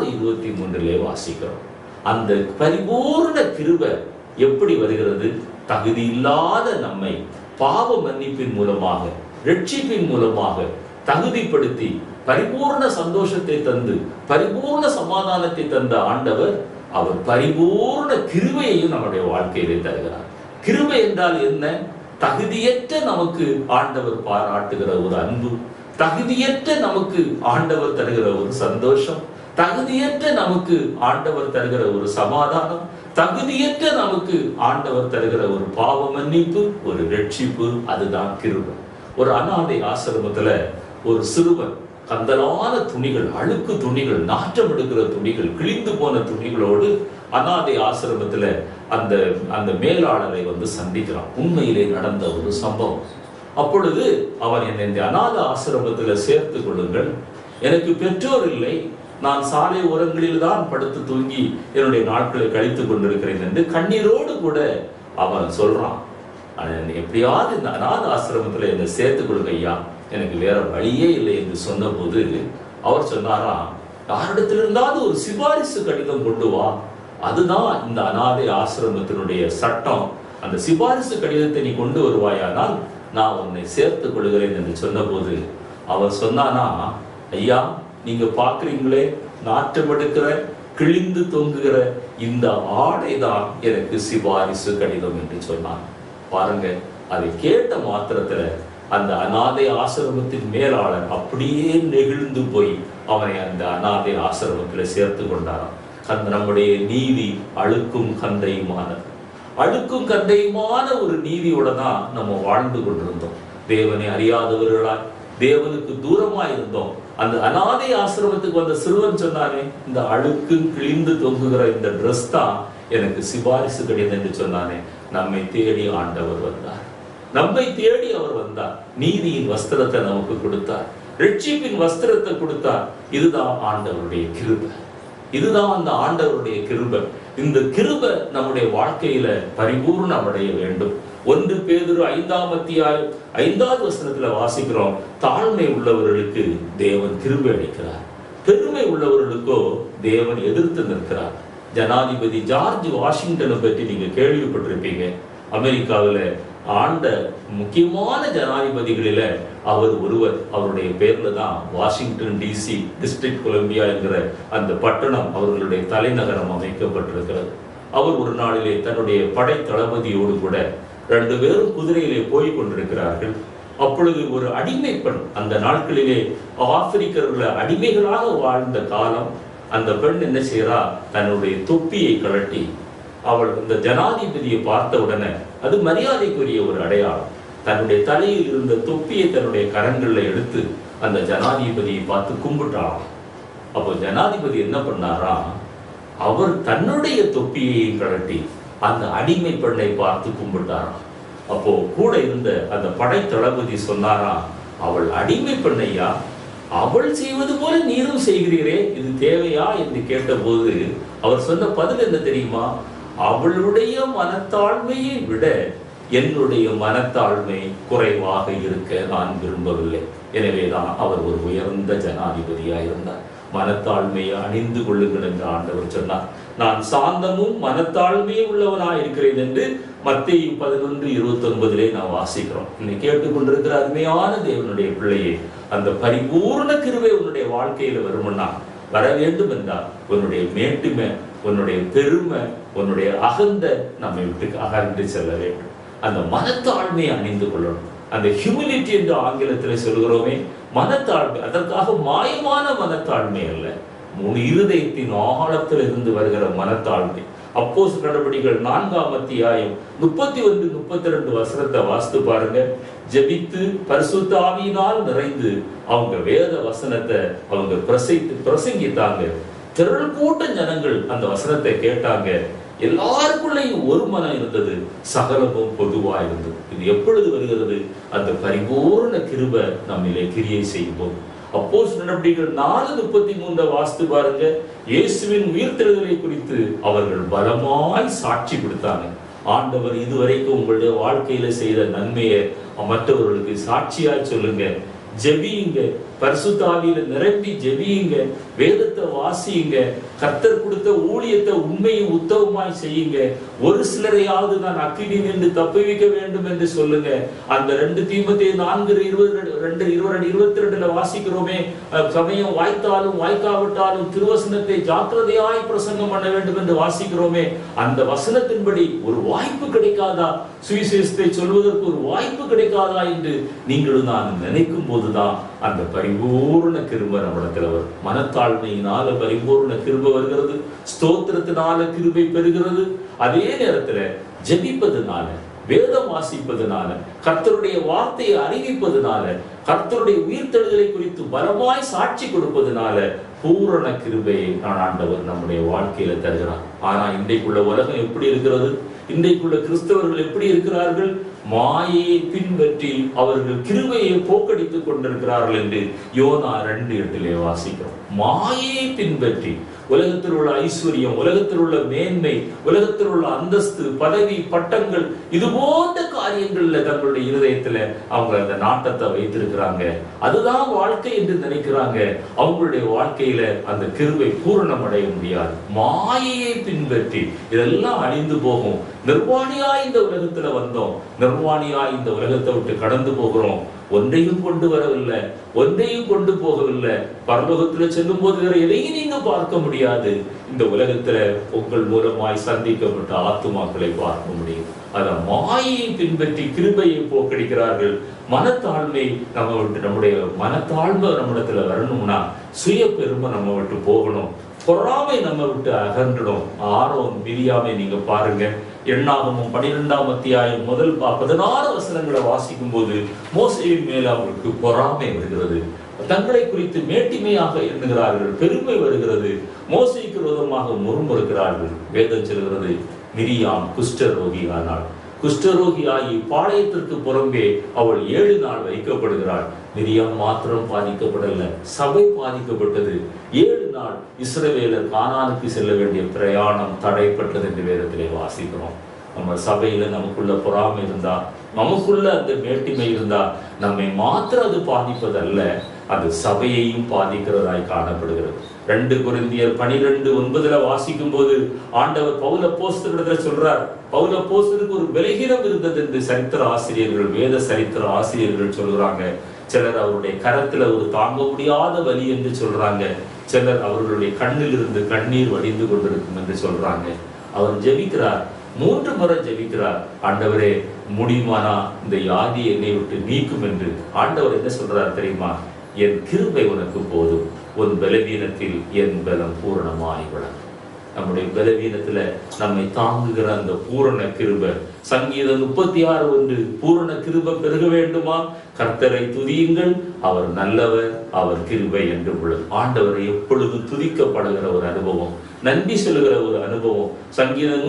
6:23 வாசிக்கிறோம். அந்த பரிபூர்ண கிருபை எப்படி வருகிறது? தகுதி இல்லாத நம்மை பாவ மன்னிப்பின் மூலமாக, ரட்சிப்பின் மூலமாக தகுதிப்படுத்தி பரிபூர்ண சந்தோஷத்தை தந்து பரிபூர்ண சமாதானத்தை தந்த ஆண்டவர், அவர் பரிபூர்ண கிருபையையும் நம்முடைய வாழ்க்கையிலே தருகிறார். கிருபை என்றால் என்ன? தகுதியற்ற நமக்கு ஆண்டவர் பாராட்டுகிற ஒரு அன்பு, தகுதியற்ற நமக்கு ஆண்டவர் தருகிற ஒரு சந்தோஷம், தகுதியற்ற நமக்கு ஆண்டவர் தருகிற ஒரு சமாதானம், தகுதியற்ற நமக்கு ஆண்டவர் தருகிற ஒரு பாவ மன்னிப்பு, ஒரு ரட்சிப்பு. அதுதான் கிருபை. ஒரு அனாதை ஆசிரமத்துல ஒரு சிறுவன் கந்தலான துணிகள், அழுக்கு துணிகள், நாற்றம் எடுக்கிற துணிகள், கிழிந்து போன துணிகளோடு அனாதை ஆசிரமத்துல அந்த மேலாளரை வந்து சந்திக்கிறான். உண்மையிலே நடந்த ஒரு சம்பவம். அப்பொழுது அவன் என்னை இந்த அனாதை ஆசிரமத்துல சேர்த்து கொள்ளுங்கள், எனக்கு பெற்றோர் இல்லை, நான் சாலை ஓரங்களில் தான் படுத்து தூங்கி என்னுடைய நாட்களை கழித்துக் கொண்டிருக்கிறேன் என்று கண்ணீரோடு கூட அவன் சொல்றான். எப்படியாவது இந்த அனாதை ஆசிரமத்துல என்னை சேர்த்து கொள்ளுங்க ஐயா, எனக்கு வேற வழியே இல்லை என்று சொன்ன போது அவர் சொன்னாராம், யாரிடத்திலிருந்தாவது ஒரு சிபாரிசு கடிதம் கொண்டு வா, அதுதான் இந்த அனாதை ஆசிரமத்தினுடைய சட்டம். அந்த சிபாரிசு கடிதத்தை நீ கொண்டு வருவாயானால் நான் உன்னை சேர்த்துக் கொள்கிறேன் என்று சொன்ன போது அவர் சொன்னானா, ஐயா நீங்க பாக்குறீங்களே நாற்றம் எடுக்கிற கிழிந்து தொங்குகிற இந்த ஆடைதான் எனக்கு சிபாரிசு கடிதம் என்று சொன்னான். பாருங்க, அதை கேட்ட மாத்திரத்துல அந்த அநாதை ஆசிரமத்தின் மேலாளர் அப்படியே நெகிழ்ந்து போய் அவனை அந்த அநாதை ஆசிரமத்தில் சேர்த்து கொண்டாராம். நம்முடைய நீதி அழுக்கும் கந்தையுமானது. அழுக்கும் கந்தையுமான ஒரு நீதியோட தான் நம்ம வாழ்ந்து கொண்டிருந்தோம். தேவனை அறியாதவர்களாய், தேவனுக்கு தூரமாய் இருந்தோம். அந்த அநாதை ஆசிரமத்துக்கு வந்த சிறுவன் சொன்னானே, இந்த அழுக்கு கிழிந்து தொங்குகிற இந்த ட்ரெஸ் தான் எனக்கு சிபாரிசு கிடையாது என்று சொன்னானே. நம்மை தேடி ஆண்டவர் வந்தார். நம்மை தேடி அவர் வந்தார். நீதியின் வஸ்திரத்தை நமக்கு கொடுத்தார். ரட்சிப்பின் வஸ்திரத்தை கொடுத்தார். இதுதான் ஆண்டவருடைய கிருபை. இதுதான் அந்த ஆண்டவருடைய கிருபை. இந்த கிருபை நம்முடைய வாழ்க்கையில பரிபூர்ணம் அடைய வேண்டும். 1 பேதுரு 5ஆம் அத்தியாயம் 5வது வசனத்துல வாசிக்கிறோம், தாழ்மை உள்ளவர்களுக்கு தேவன் கிருபை அளிக்கிறார், பெருமை உள்ளவர்களுக்கோ தேவன் எதிர்த்து நிற்கிறார். ஜனாதிபதி ஜார்ஜ் வாஷிங்டனை பற்றி நீங்க கேள்விப்பட்டிருப்பீங்க. அமெரிக்காவில் ஆண்ட முக்கியமான ஜனாதிபதிகளில அவர் ஒருவர். அவருடைய பேர்ல தான் வாஷிங்டன் டிசி, டிஸ்ட்ரிக்ட் கொலம்பியா என்கிற அந்த பட்டணம் அவர்களுடைய தலைநகரம் அமைக்கப்பட்டிருக்கிறது. அவர் ஒரு நாளிலே தன்னுடைய படை தளபதியோடு கூட 2 பேரும் குதிரையிலே போய் கொண்டிருக்கிறார்கள். அப்பொழுது ஒரு அடிமை பெண், அந்த நாட்களிலே ஆப்பிரிக்கர்களை அடிமைகளாக வாழ்ந்த காலம், அந்த பெண் என்ன செய்யறா, தன்னுடைய தொப்பியை கழட்டி அவள் இந்த ஜனாதிபதியை பார்த்த உடனே, அது மரியாதைக்குரிய ஒரு அடையாளம், தன்னுடைய தலையில் இருந்த தொப்பியை தன்னுடைய கரங்களில் எடுத்து அந்த ஜனாதிபதியை பார்த்து கும்பிட்டாராம். அப்போ ஜனாதிபதி என்ன பண்ணாரா, அவர் தன்னுடைய தொப்பியை கழட்டி அந்த அடிமை பெண்ணை பார்த்து கும்பிட்டாராம். அப்போ கூட இருந்த அந்த படை தளபதி சொன்னாரா, அவள் அடிமை பெண்ணையா, அவள் செய்வது போல நீரும் செய்கிறீரே, இது தேவையா என்று கேட்டபோது அவர் சொன்ன பதில் என்ன தெரியுமா, அவளுடைய மனத்தாழ்மையை விட என்னுடைய மனத்தாழ்மை குறைவாக இருக்க நான் விரும்பவில்லை. எனவேதான் அவர் ஒரு உயர்ந்த ஜனாதிபதியாயிருந்தார். மனத்தாழ்மையை அணிந்து கொள்ளுங்கள் என்று ஆண்டவர் சொன்னார். நான் சாந்தமும் மனத்தாழ்மையும் உள்ளவனாய் இருக்கிறேன் என்று மத்தேயு 11:29 நாம் வாசிக்கிறோம். இன்னைக்கு கேட்டுக்கொண்டிருக்கிற அருமையான தேவனுடைய பிள்ளையே, அந்த பரிபூர்ண கிருபை உன்னுடைய வாழ்க்கையில வருமுன்னா, வர வேண்டும் என்றால் உன்னுடைய மேட்டுமை, உன்னுடைய பெருமை, உன்னுடைய அகந்த நம்மை விட்டு அகன்று செல்ல வேண்டும். அந்த மனத்தாழ்மையை அணிந்து கொள்ளணும். அந்த ஹியூமிலிட்டி என்று ஆங்கிலத்தில் சொல்கிறோமே, மனத்தாழ்மை. அதற்காக மாயமான மனத்தாழ்மை அல்ல, இருதயத்தின் ஆழத்தில் இருந்து வருகிற மனத்தாழ்மை. அப்போஸ்தலர் நடபடிகள் 4ஆம் அத்தியாயம் 31-32 வசனத்தை வாசித்து பாருங்க. ஜெபித்து பரிசுத்த ஆவியினால் நிறைந்து அவங்க வேத வசனத்தை அவங்க பிரசங்கித்தாங்க. திரள் கூட்ட ஜனங்கள் அந்த வசனத்தை கேட்டாங்க. எல்லாருக்குள்ளேயும் ஒரு மனம் இருந்தது, சகலமும் பொதுவா இருந்தது. இது எப்பொழுது வருகிறது, அந்த பரிபூர்ண கிருபை நம்மிலே கிரியை செய்யும் போது. அப்போஸ்தலர் நடபடிகள் 4:33 வாசித்து பாருங்க. இயேசுவின் உயிர்த்தெழுதலை குறித்து அவர்கள் பலமாய் சாட்சி கொடுத்தாங்க. ஆண்டவர் இதுவரைக்கும் உங்களுடைய வாழ்க்கையில செய்த நன்மையை மற்றவர்களுக்கு சாட்சியாய் சொல்லுங்க. ஜெபியுங்க, பரிசுத்த ஆவியில நிரம்பி ஜெபியுங்க, வேதத்தை வாசியுங்க, கர்த்தர் கொடுத்த ஊழியத்தை உண்மையும் உத்தமமாய் செய்யுங்க. ஒரு சிலரையாவது நான் அக்கினியில் நின்று தப்புவிக்க வேண்டும் என்று சொல்லுங்க. அந்த 2 தீமோத்தேயு 4:22 வாசிக்கிறோமே, சமயம் வாய்த்தாலும் வாய்க்காவிட்டாலும் திருவசனத்தை ஜாக்கிரதையாய் பிரசங்கம் பண்ண வேண்டும் என்று வாசிக்கிறோமே. அந்த வசனத்தின்படி ஒரு வாய்ப்பு கிடைக்காதா, சுவிசேஷத்தை சொல்வதற்கு ஒரு வாய்ப்பு கிடைக்காதா என்று நீங்களும் நான் நினைக்கும் போதுதான் அந்த பரிபூர்ண கிருபை நம்மிடத்தில் வரும். மனத்தாழ்மையினால பரிபூர்ண கிருபை வருகிறது, ஸ்தோத்திரத்தினால கிருபை பெறுகிறது. அதே நேரத்துல ஜெபிப்பதனால, வேதம் வாசிப்பதனால, கர்த்தருடைய வார்த்தையை அறிவிப்பதனால, கர்த்தருடைய உயிர்த்தெழுதலை குறித்து பலமாய் சாட்சி கொடுப்பதனால பூரண கிருபையை ஆண்டவர் நம்முடைய வாழ்க்கையில தருகிறார். ஆனா இன்றைக்குள்ள உலகம் எப்படி இருக்கிறது, இன்றைக்குள்ள கிறிஸ்தவர்கள் எப்படி இருக்கிறார்கள், மாயையை பின்பற்றி அவர்கள் கிருபையை போக்கடித்துக் கொண்டிருக்கிறார்கள் என்று யோனா 2:8 வாசிக்கிறோம். மாயையை பின்பற்றி உலகத்தில் உள்ள ஐஸ்வர்யம், உலகத்தில் உள்ள மேன்மை, உலகத்தில் உள்ள அந்தஸ்து, பதவி, பட்டங்கள், இது போன்ற காரியங்கள்ல தங்களுடைய இருதயத்துல அவங்க அந்த நாட்டத்தை வைத்திருக்கிறாங்க. அதுதான் வாழ்க்கை என்று நினைக்கிறாங்க. அவங்களுடைய வாழ்க்கையில அந்த கிருபை பூரணம் அடைய முடியாது. மாயையை பின்பற்றி இதெல்லாம் அழிந்து போகும். நிர்வாணியா இந்த உலகத்துல வந்தோம், நிர்வாணியா இந்த உலகத்தை விட்டு கடந்து போகிறோம். ஒன்றையும் கொண்டு வரவில்லை, ஒன்றையும் கொண்டு போகவில்லை. பரலோகத்துல செல்லும் போது வேற எதையும் நீங்க பார்க்க முடியாது. இந்த உலகத்துல உங்கள் மூலமாய் சந்திக்கப்பட்ட ஆத்துமாக்களை பார்க்க முடியும். அத மாயை பின்பற்றி கிருபையை போக்கடிக்கிறார்கள். மனத்தாழ்மை நம்ம விட்டு, நம்முடைய மனத்தாழ்மை நம்மிடத்துல வரணும்னா சுய பெருமை நம்ம விட்டு போகணும். பொறாமை நம்ம விட்டு அகன்றணும். ஆரோன் மிரியாமை நீங்க பாருங்க. எண்ணாகமும் 12ஆம் அத்தியாயம் முதல் 16 வசனங்களை வாசிக்கும் போது மோசேயின் மேல அவர்களுக்கு பொறாமை வருகிறது. தங்களை குறித்து மேட்டிமையாக எண்ணுகிறார்கள், பெருமை வருகிறது. மோசேக்கு விரோதமாக முறுமுறுக்கிறார்கள். வேதம் சொல்கிறது, மிரியாம் குஷ்டரோகி ஆனாள். குஷ்டரோகி ஆகி பாளையத்திற்கு புறம்பே அவள் 7 நாள் வைக்கப்படுகிறாள். மிரியாம் மாத்திரம் பாதிக்கப்படல, சபை பாதிக்கப்பட்டது. 7 நாள் இஸ்ரவேலர் கானானுக்கு செல்ல வேண்டிய பிரயாணம் தடைப்பட்டது என்று வேதத்திலே வாசிக்கிறோம். நம்ம சபையில நமக்குள்ள பொறாமை இருந்தா, நமக்குள்ள அந்த மேட்டிமை இருந்தா, நம்மை மாத்திரம் அது பாதிப்பதல்ல, அது சபையையும் பாதிக்கிறதாய் காணப்படுகிறது. 2 கொரிந்தியர் 12:9 வாசிக்கும் போது ஆண்டவர் பவுல் அப்போஸ்தலரிடத்துல சொல்றார். பவுல் அப்போஸ்தலருக்கு ஒரு பலகீனம் இருந்தது என்று சரித்திர ஆசிரியர்கள், வேத சரித்திர ஆசிரியர்கள் சொல்றாங்க. சிலர் அவருடைய கரத்துல ஒரு தாங்க முடியாத வலி என்று சொல்றாங்க. சிலர் அவர்களுடைய கண்ணில் இருந்து கண்ணீர் வடிந்து கொண்டிருக்கும் என்று சொல்றாங்க. அவர் ஜெபிக்கிறார், 3 முறை ஜெபிக்கிறார். ஆண்டவரே, முடியுமானா இந்த வியாதி என்னை விட்டு நீக்கும் என்று. ஆண்டவர் என்ன சொல்றார் தெரியுமா? என் கிருபை உனக்கு போதும், உன் பலவீனத்தில் என் பலம் பூரணமாய் விளங்கும். நம்முடைய பலவீனத்துல நம்மை தாங்குகிற அந்த பூரண கிருபை. சங்கீதம் 36:1 பூரண கிருபை பெருக வேண்டுமா? கர்த்தரை துதியுங்கள், அவர் நல்லவர், அவர் கிருபை என்று உள்ளது. ஆண்டவரை எப்பொழுதும் துதிக்கப்படுகிற ஒரு அனுபவம், நன்றி சொல்லுகிற ஒரு அனுபவம். சங்கீதம்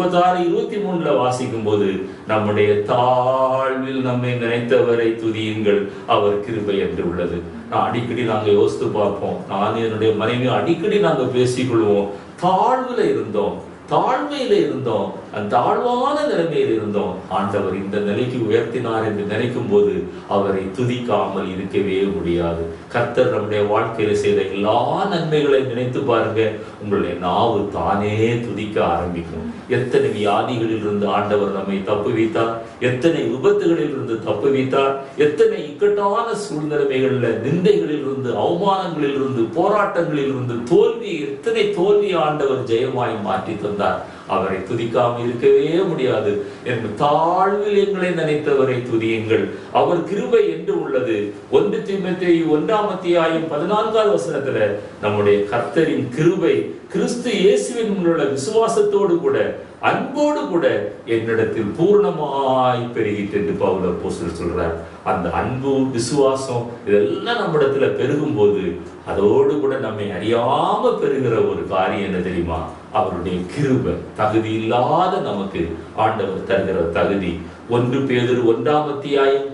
136:23 வாசிக்கும் போது, நம்முடைய தாழ்வில் நம்மை நினைத்தவரை துதியுங்கள், அவர் கிருபை என்று உள்ளது. அடிக்கடி நாங்க யோசித்து பார்ப்போம். நான் என்னுடைய மனைவி அடிக்கடி நாங்க பேசிக்கொள்வோம். தாழ்வுல இருந்தோம், தாழ்மையில இருந்தோம், அந்த தாழ்வான நிலைமையில் இருந்தோம். ஆண்டவர் இந்த நிலைக்கு உயர்த்தினார் என்று நினைக்கும் போது அவரை துதிக்காமல் இருக்கவே முடியாது. கர்த்தர் நம்முடைய வாழ்க்கையில செய்த எல்லா நன்மைகளை நினைத்து பாருங்க, உங்களுடைய நாவு தானே துதிக்க ஆரம்பிக்கும். எத்தனை வியாதிகளில் இருந்து ஆண்டவர் நம்மை தப்புவித்தார், எத்தனை விபத்துகளில் இருந்து தப்புவித்தார், எத்தனை இக்கட்டான சூழ்நிலைகளில், நிந்தைகளில் இருந்து, அவமானங்களில் இருந்து, போராட்டங்களில் இருந்து, தோல்வி, எத்தனை தோல்வி ஆண்டவர் ஜெயமாய் மாற்றி தந்தார். அவரை துதிக்காமல் இருக்கவே முடியாது. என் தாழ்வில் எங்களை நினைத்தவரை துதியுங்கள், அவர் கிருபை என்று உள்ளது. 1 தீமோத்தேயு 1ஆம் அத்தியாயம் 14வது வசனத்துல நம்முடைய கர்த்தரின் கிருபை கிறிஸ்து இயேசுவின் உள்ள விசுவாசத்தோடு கூட, அன்போடு கூட என்னிடத்தில் பூர்ணமாய் பெருகிட்டு என்று பவுல் அப்போஸ்தலர் சொல்றார். அந்த அன்பு, விசுவாசம் இதெல்லாம் நம்மிடத்துல பெருகும் போது அதோடு கூட நம்மை அறியாம பெறுகிற ஒரு காரியம் என்ன தெரியுமா? அவருடைய கிருபை. தகுதி இல்லாத நமக்கு ஆண்டவர் தருகிற தகுதி. 1 பேதுரு 1ஆம் அத்தியாயம்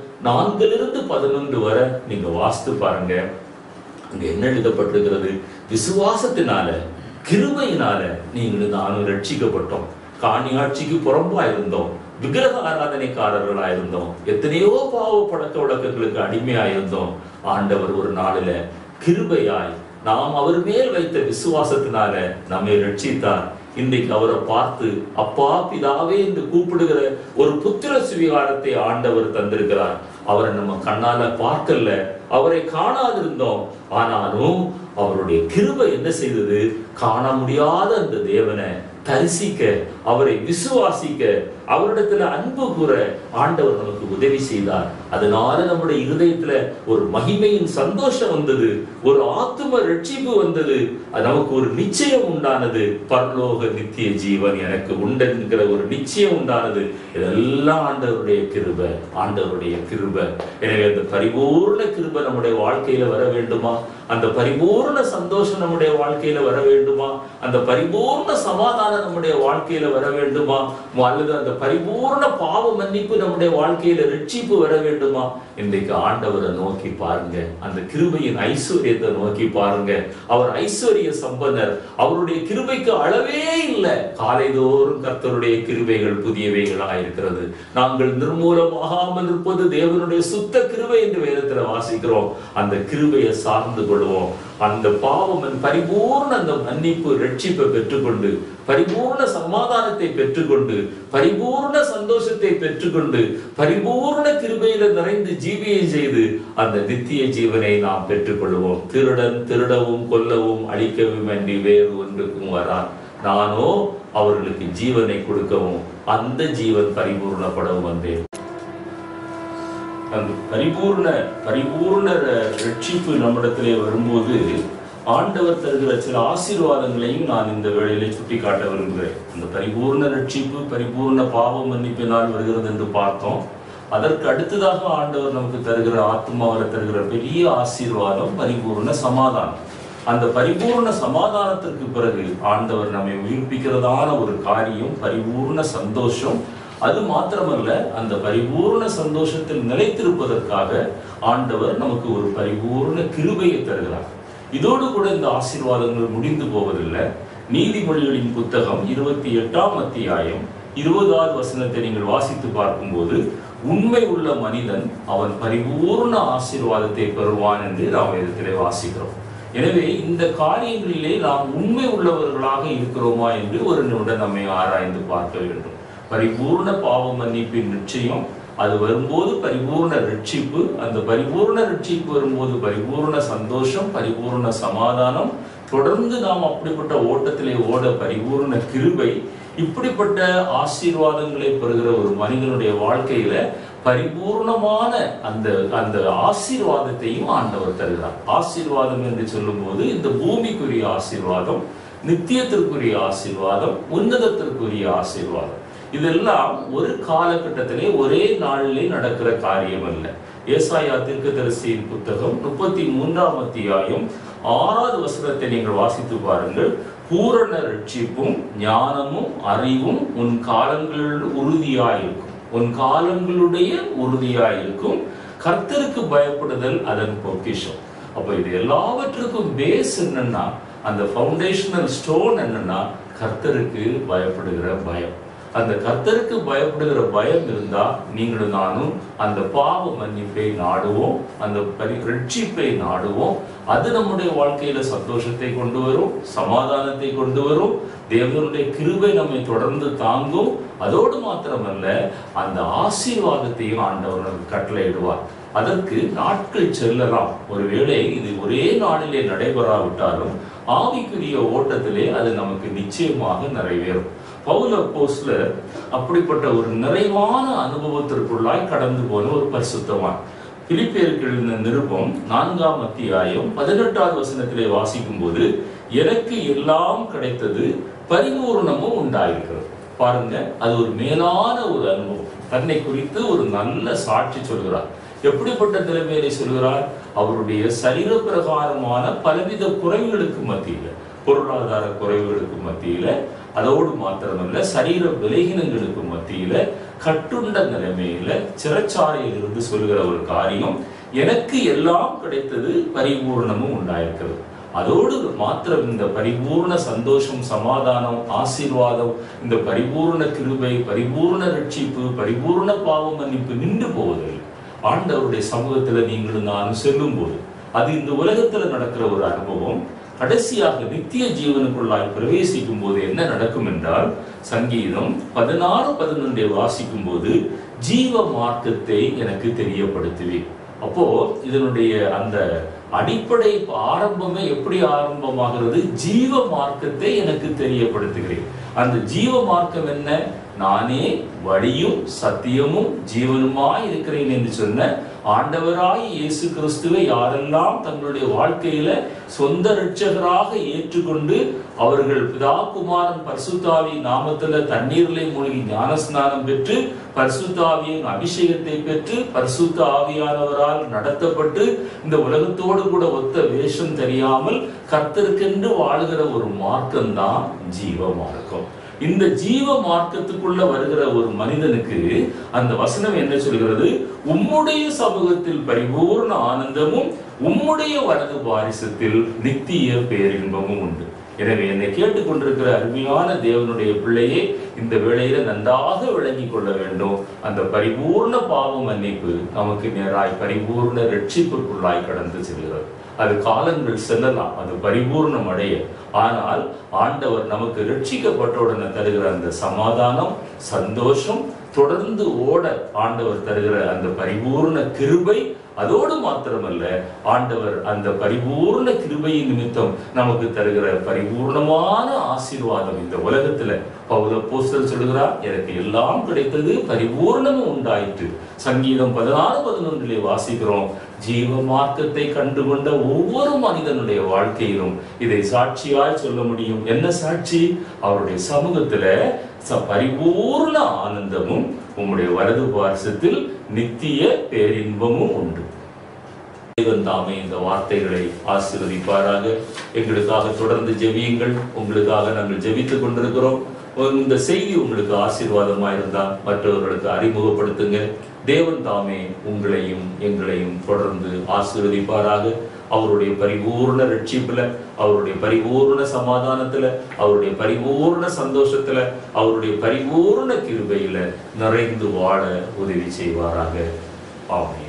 4-11 வரை நீங்க வாசித்து பாருங்க. அங்க என்ன எழுதப்பட்டிருக்கிறது? விசுவாசத்தினால, கிருபையினால நீங்கள் நானும் ரட்சிக்கப்பட்டோம். காணி ஆட்சிக்கு புறம்பா இருந்தோம், விக்கிரக ஆராதனைக்காரர்களா இருந்தோம், எத்தனையோ பாவ பழக்க வழக்கங்களுக்கு அடிமையா இருந்தோம். ஆண்டவர் ஒரு நாளில கிருபையாய் நாம் அவர் மேல் வைத்த விசுவாசத்தினால நம்மை ரட்சித்தார். இன்றைக்கு அவரை பார்த்து அப்பா பிதாவே என்று கூப்பிடுகிற ஒரு புத்திர சுவிகாரத்தை ஆண்டவர் தந்திருக்கிறார். அவரை நம்ம கண்ணால பார்க்கல, அவரை காணாதிருந்தோம். ஆனாலும் அவருடைய கிருபை என்ன செய்தது? காண முடியாத அந்த தேவனை தரிசிக்க, அவரை விசுவாசிக்க, அவரிடத்துல அன்பு கூற ஆண்டவர் நமக்கு உதவி செய்தார். அதனால நம்முடைய இருதயத்துல ஒரு மகிமையின் சந்தோஷம் வந்தது, ஒரு ஆத்தும ரட்சிப்பு வந்தது, நமக்கு ஒரு நிச்சயம் உண்டானது. பரலோக நித்திய ஜீவன் எனக்கு உண்டென்கிற ஒரு நிச்சயம் உண்டானது. இதெல்லாம் ஆண்டவருடைய கிருபை, ஆண்டவருடைய கிருபை. எனவே அந்த பரிபூர்ண கிருபை நம்முடைய வாழ்க்கையில வர வேண்டுமா? அந்த பரிபூர்ண சந்தோஷம் நம்முடைய வாழ்க்கையில வர வேண்டுமா? அந்த பரிபூர்ண சமாதானம் நம்முடைய வாழ்க்கையில வர வேண்டுமா? அல்லது அந்த பரிபூர்ண பாவ மன்னிப்பு நம்முடைய வாழ்க்கையில ரட்சிப்பு வர வேண்டுமா? இன்றைக்கு ஆண்டவரை நோக்கி பாருங்க, அந்த கிருபையின் ஐஸ்வர்யத்தை நோக்கி பாருங்க. அவர் ஐஸ்வர்ய சம்பன்னர், அவருடைய கிருபைக்கு அளவே இல்லை. காலைதோறும் கர்த்தருடைய கிருபைகள் புதியவைகளா இருக்கிறது. நாங்கள் நிர்மூலமாகாமல் இருப்பது தேவனுடைய சுத்த கிருபை என்று வேதத்துல வாசிக்கிறோம். அந்த கிருபையை சார்ந்து கொள்வோம். அந்த பாவம் பரிபூர்ண அந்த மன்னிப்பு ரட்சிப்பை பெற்றுக்கொண்டு, பரிபூர்ண சமாதானத்தை பெற்றுக்கொண்டு, பரிபூர்ண சந்தோஷத்தை பெற்றுக்கொண்டு, பரிபூர்ண கிருபையில நிறைந்து ஜீவியம் செய்து அந்த நித்திய ஜீவனை நாம் பெற்றுக்கொள்வோம். திருடன் திருடவும் கொல்லவும் அழிக்கவும் அன்றி வேறு ஒன்றுக்கும் வரான், நானோ அவர்களுக்கு ஜீவனை கொடுக்கவும் அந்த ஜீவன் பரிபூர்ணப்படவும் வந்தேன். அந்த பரிபூர்ண ரட்சிப்பு நம்மிடத்திலே வரும்போது ஆண்டவர் தருகிற சில ஆசீர்வாதங்களையும் நான் இந்த வேளையிலே சுட்டி காட்ட விரும்புகிறேன். அந்த பரிபூர்ண ரட்சிப்பு பரிபூர்ண பாவ மன்னிப்பினால் வருகிறது என்று பார்த்தோம். அதற்கு அடுத்ததாக ஆண்டவர் நமக்கு தருகிற ஆத்மாவில் தருகிற பெரிய ஆசீர்வாதம் பரிபூர்ண சமாதானம். அந்த பரிபூர்ண சமாதானத்திற்கு பிறகு ஆண்டவர் நம்மை உயிர்ப்பிக்கிறதான ஒரு காரியம் பரிபூர்ண சந்தோஷம். அது மாத்திரமல்ல, அந்த பரிபூர்ண சந்தோஷத்தில் நிலைத்திருப்பதற்காக ஆண்டவர் நமக்கு ஒரு பரிபூர்ண கிருபையை தருகிறார். இதோடு கூட இந்த ஆசீர்வாதங்கள் முடிந்து போவதில்லை. நீதிமொழிகளின் புத்தகம் 28ஆம் அத்தியாயம் 20வது வசனத்தை நீங்கள் வாசித்து பார்க்கும்போது, உண்மை உள்ள மனிதன் அவன் பரிபூர்ண ஆசீர்வாதத்தை பெறுவான் என்று நாம் வேதத்திலே வாசிக்கிறோம். எனவே இந்த காரியங்களிலே நாம் உண்மை உள்ளவர்களாக இருக்கிறோமா என்று ஒரு நிமிடம் நம்மை ஆராய்ந்து பார்க்க வேண்டும். பரிபூர்ண பாவ மன்னிப்பின் நிச்சயம் அது வரும்போது பரிபூர்ண ரட்சிப்பு, அந்த பரிபூர்ண ரட்சிப்பு வரும்போது பரிபூர்ண சந்தோஷம், பரிபூர்ண சமாதானம், தொடர்ந்து நாம் அப்படிப்பட்ட ஓட்டத்திலே ஓட பரிபூர்ண கிருபை. இப்படிப்பட்ட ஆசீர்வாதங்களை பெறுகிற ஒரு மனிதனுடைய வாழ்க்கையில பரிபூர்ணமான அந்த அந்த ஆசீர்வாதத்தையும் ஆண்டவர் தருகிறார். ஆசீர்வாதம் என்று சொல்லும் போது இந்த பூமிக்குரிய ஆசீர்வாதம், நித்தியத்திற்குரிய ஆசீர்வாதம், உன்னதத்திற்குரிய ஆசீர்வாதம், இதெல்லாம் ஒரு காலகட்டத்திலே ஒரே நாளிலே நடக்கிற காரியம் அல்ல. ஏசாயா தீர்க்கதரிசியின் புத்தகம் 33ஆம் அத்தியாயம் 6வது வசனத்தை நீங்கள் வாசித்து பாருங்கள். பூரண ரட்சிப்பும் ஞானமும் அறிவும் உன் காலங்களில் உறுதியாயிருக்கும், உன் காலங்களுடைய உறுதியாயிருக்கும், கர்த்தருக்கு பயப்படுதல் அதன் பொக்கிஷம். அப்ப இது எல்லாவற்றுக்கும் பேஸ் என்னன்னா, அந்த ஃபவுண்டேஷனல் ஸ்டோன் என்னன்னா கர்த்தருக்கு பயப்படுகிற பயம். அந்த கர்த்தருக்கு பயப்படுகிற பயம் இருந்தா நீங்களும் நானும் அந்த பாவ மன்னிப்பை நாடுவோம், அந்த ரட்சிப்பை நாடுவோம். அது நம்முடைய வாழ்க்கையில சந்தோஷத்தை கொண்டு வரும், சமாதானத்தை கொண்டு வரும், தேவனுடைய கிருபை நம்மை தொடர்ந்து தாங்கும். அதோடு மாத்திரமல்ல, அந்த ஆசீர்வாதத்தையும் ஆண்டவர் நமக்கு கட்டளையிடுவார். அதற்கு நாட்கள் செல்லலாம். ஒருவேளை இது ஒரே நாளிலே நடைபெறாவிட்டாலும் ஆவிக்குரிய ஓட்டத்திலே அது நமக்கு நிச்சயமாக நிறைவேறும். பவுல் அப்போஸ்தலர் அப்படிப்பட்ட ஒரு நிறைவான அனுபவத்திற்குள்ளாய் கடந்து போன ஒரு பரிசுத்தவான். பிலிப்பியருக்கு எழுதின நிருபம் 4ஆம் அத்தியாயம் 18வது வசனத்திலே வாசிக்கும் போது, எனக்கு எல்லாம் கிடைத்தது, பரிபூர்ணமும் உண்டாயிருக்கிறது. பாருங்க, அது ஒரு மேலான ஒரு அனுபவம். தன்னை குறித்து ஒரு நல்ல சாட்சி சொல்கிறார். எப்படிப்பட்ட நிலைமையிலே சொல்கிறார்? அவருடைய சரீர பிரகாரமான பலவித குறைவுகளுக்கு மத்தியில, பொருளாதார குறைவுகளுக்கு மத்தியில, அதோடு மாத்திரமல்ல சரீர விலகினங்களுக்கு மத்தியில, கட்டுண்ட நிலைமையில, சிறைச்சாலையில் இருந்து சொல்கிற ஒரு காரியம், எனக்கு எல்லாம் கிடைத்தது, பரிபூர்ணமும் உண்டாயிருக்கிறது. அதோடு மாத்திரம் இந்த பரிபூர்ண சந்தோஷம், சமாதானம், ஆசீர்வாதம், இந்த பரிபூர்ண கிருபை, பரிபூர்ண ரட்சிப்பு, பரிபூர்ண பாவ மன்னிப்பு நின்று போவதில்லை. ஆண்டவருடைய சமூகத்துல நீங்களும் நானும் செல்லும் போது அது இந்த உலகத்துல நடக்கிற ஒரு அனுபவம். கடைசியாக நித்திய ஜீவனுக்குள்ளாய் பிரவேசிக்கும் போது என்ன நடக்கும் என்றால், சங்கீதம் 16:11 வாசிக்கும் போது, ஜீவ மார்க்கத்தை எனக்கு தெரியப்படுத்துவேன். அப்போ இதனுடைய அந்த அடிப்படை ஆரம்பமே எப்படி ஆரம்பமாகிறது? ஜீவ மார்க்கத்தை எனக்கு தெரியப்படுத்துகிறேன். அந்த ஜீவ மார்க்கம் என்ன? நானே வழியும் சத்தியமும் ஜீவனுமாய் இருக்கிறேன் என்று சொன்ன ஆண்டவராய் இயேசு கிறிஸ்துவை யாரெல்லாம் தங்களுடைய வாழ்க்கையில சொந்த இரட்சகராக ஏற்றுக்கொண்டு அவர்கள் பிதா குமாரன் பரிசுத்த ஆவியின் நாமத்துல தண்ணீரிலே மூழ்கி ஞானஸ்நானம் பெற்று பரிசுத்த ஆவியின் அபிஷேகத்தை பெற்று பரிசுத்த ஆவியானவரால் நடத்தப்பட்டு இந்த உலகத்தோடு கூட ஒத்த வேஷம் தெரியாமல் கர்த்தருக்கென்று வாழ்கிற ஒரு மார்க்கம் தான் ஜீவ மார்க்கம். இந்த ஜீவ மார்க்கத்துக்குள்ள வருகிற ஒரு மனிதனுக்கு அந்த வசனம் என்ன சொல்கிறது? உம்முடைய சமூகத்தில் பரிபூர்ண ஆனந்தமும் உம்முடைய வலது பாரிசத்தில் நித்திய பேரின்பமும் உண்டு. எனவே என்னை கேட்டுக்கொண்டிருக்கிற அருமையான தேவனுடைய பிள்ளையே, இந்த வேளையில நன்றாக விளங்கி கொள்ள வேண்டும். அந்த பரிபூர்ண பாவ மன்னிப்பு நமக்கு நேராய் பரிபூர்ண ரட்சிப்புக்குள்ளாய் கடந்து செல்கிறது. அது காலங்கள் செல்லலாம், அது பரிபூர்ணம் அடைய. ஆனால் ஆண்டவர் நமக்கு ரட்சிக்கப்பட்ட உடனே தருகிற அந்த சமாதானம், சந்தோஷம், தொடர்ந்து ஓட ஆண்டவர் தருகிற அந்த பரிபூர்ண கிருபை, அதோடு மாத்திரமல்ல, ஆண்டவர் அந்த பரிபூர்ண கிருபையின் நிமித்தம் நமக்கு தருகிற பரிபூர்ணமான ஆசீர்வாதம். இந்த உலகத்துல பவுல் அப்போஸ்தலன் சொல்லுகிறார், எனக்கு எல்லாம் கிடைத்தது, பரிபூர்ணமும் உண்டாயிற்று. சங்கீதம் 16:11 வாசிக்கிறோம், ஜீவ மார்க்கத்தை கண்டுகொண்ட ஒவ்வொரு மனிதனுடைய வாழ்க்கையிலும் இதை சாட்சியாய் சொல்ல முடியும். என்ன சாட்சி? அவருடைய சமூகத்துல பரிபூர்ண ஆனந்தமும் உம்முடைய வலது பார்சத்தில் நித்திய பேரின்பமும் உண்டு. தேவன் தாமே இந்த வார்த்தைகளை ஆசீர்வதிப்பாராக. எங்களுக்காக தொடர்ந்து ஜெபியுங்கள். உங்களுக்காக நாங்கள் ஜெபித்துக் கொண்டிருக்கிறோம். இந்த செய்தி உங்களுக்கு ஆசீர்வாதமாக இருந்தால் மற்றவர்களுக்கு அறிமுகப்படுத்துங்க. தேவன் தாமே உங்களையும் எங்களையும் தொடர்ந்து ஆசீர்வதிப்பாராக. அவருடைய பரிபூர்ண ரட்சிப்புல, அவருடைய பரிபூர்ண சமாதானத்துல, அவருடைய பரிபூர்ண சந்தோஷத்துல, அவருடைய பரிபூர்ண கிருபையில நிறைந்து வாழ உதவி செய்வாராக. ஆமென்.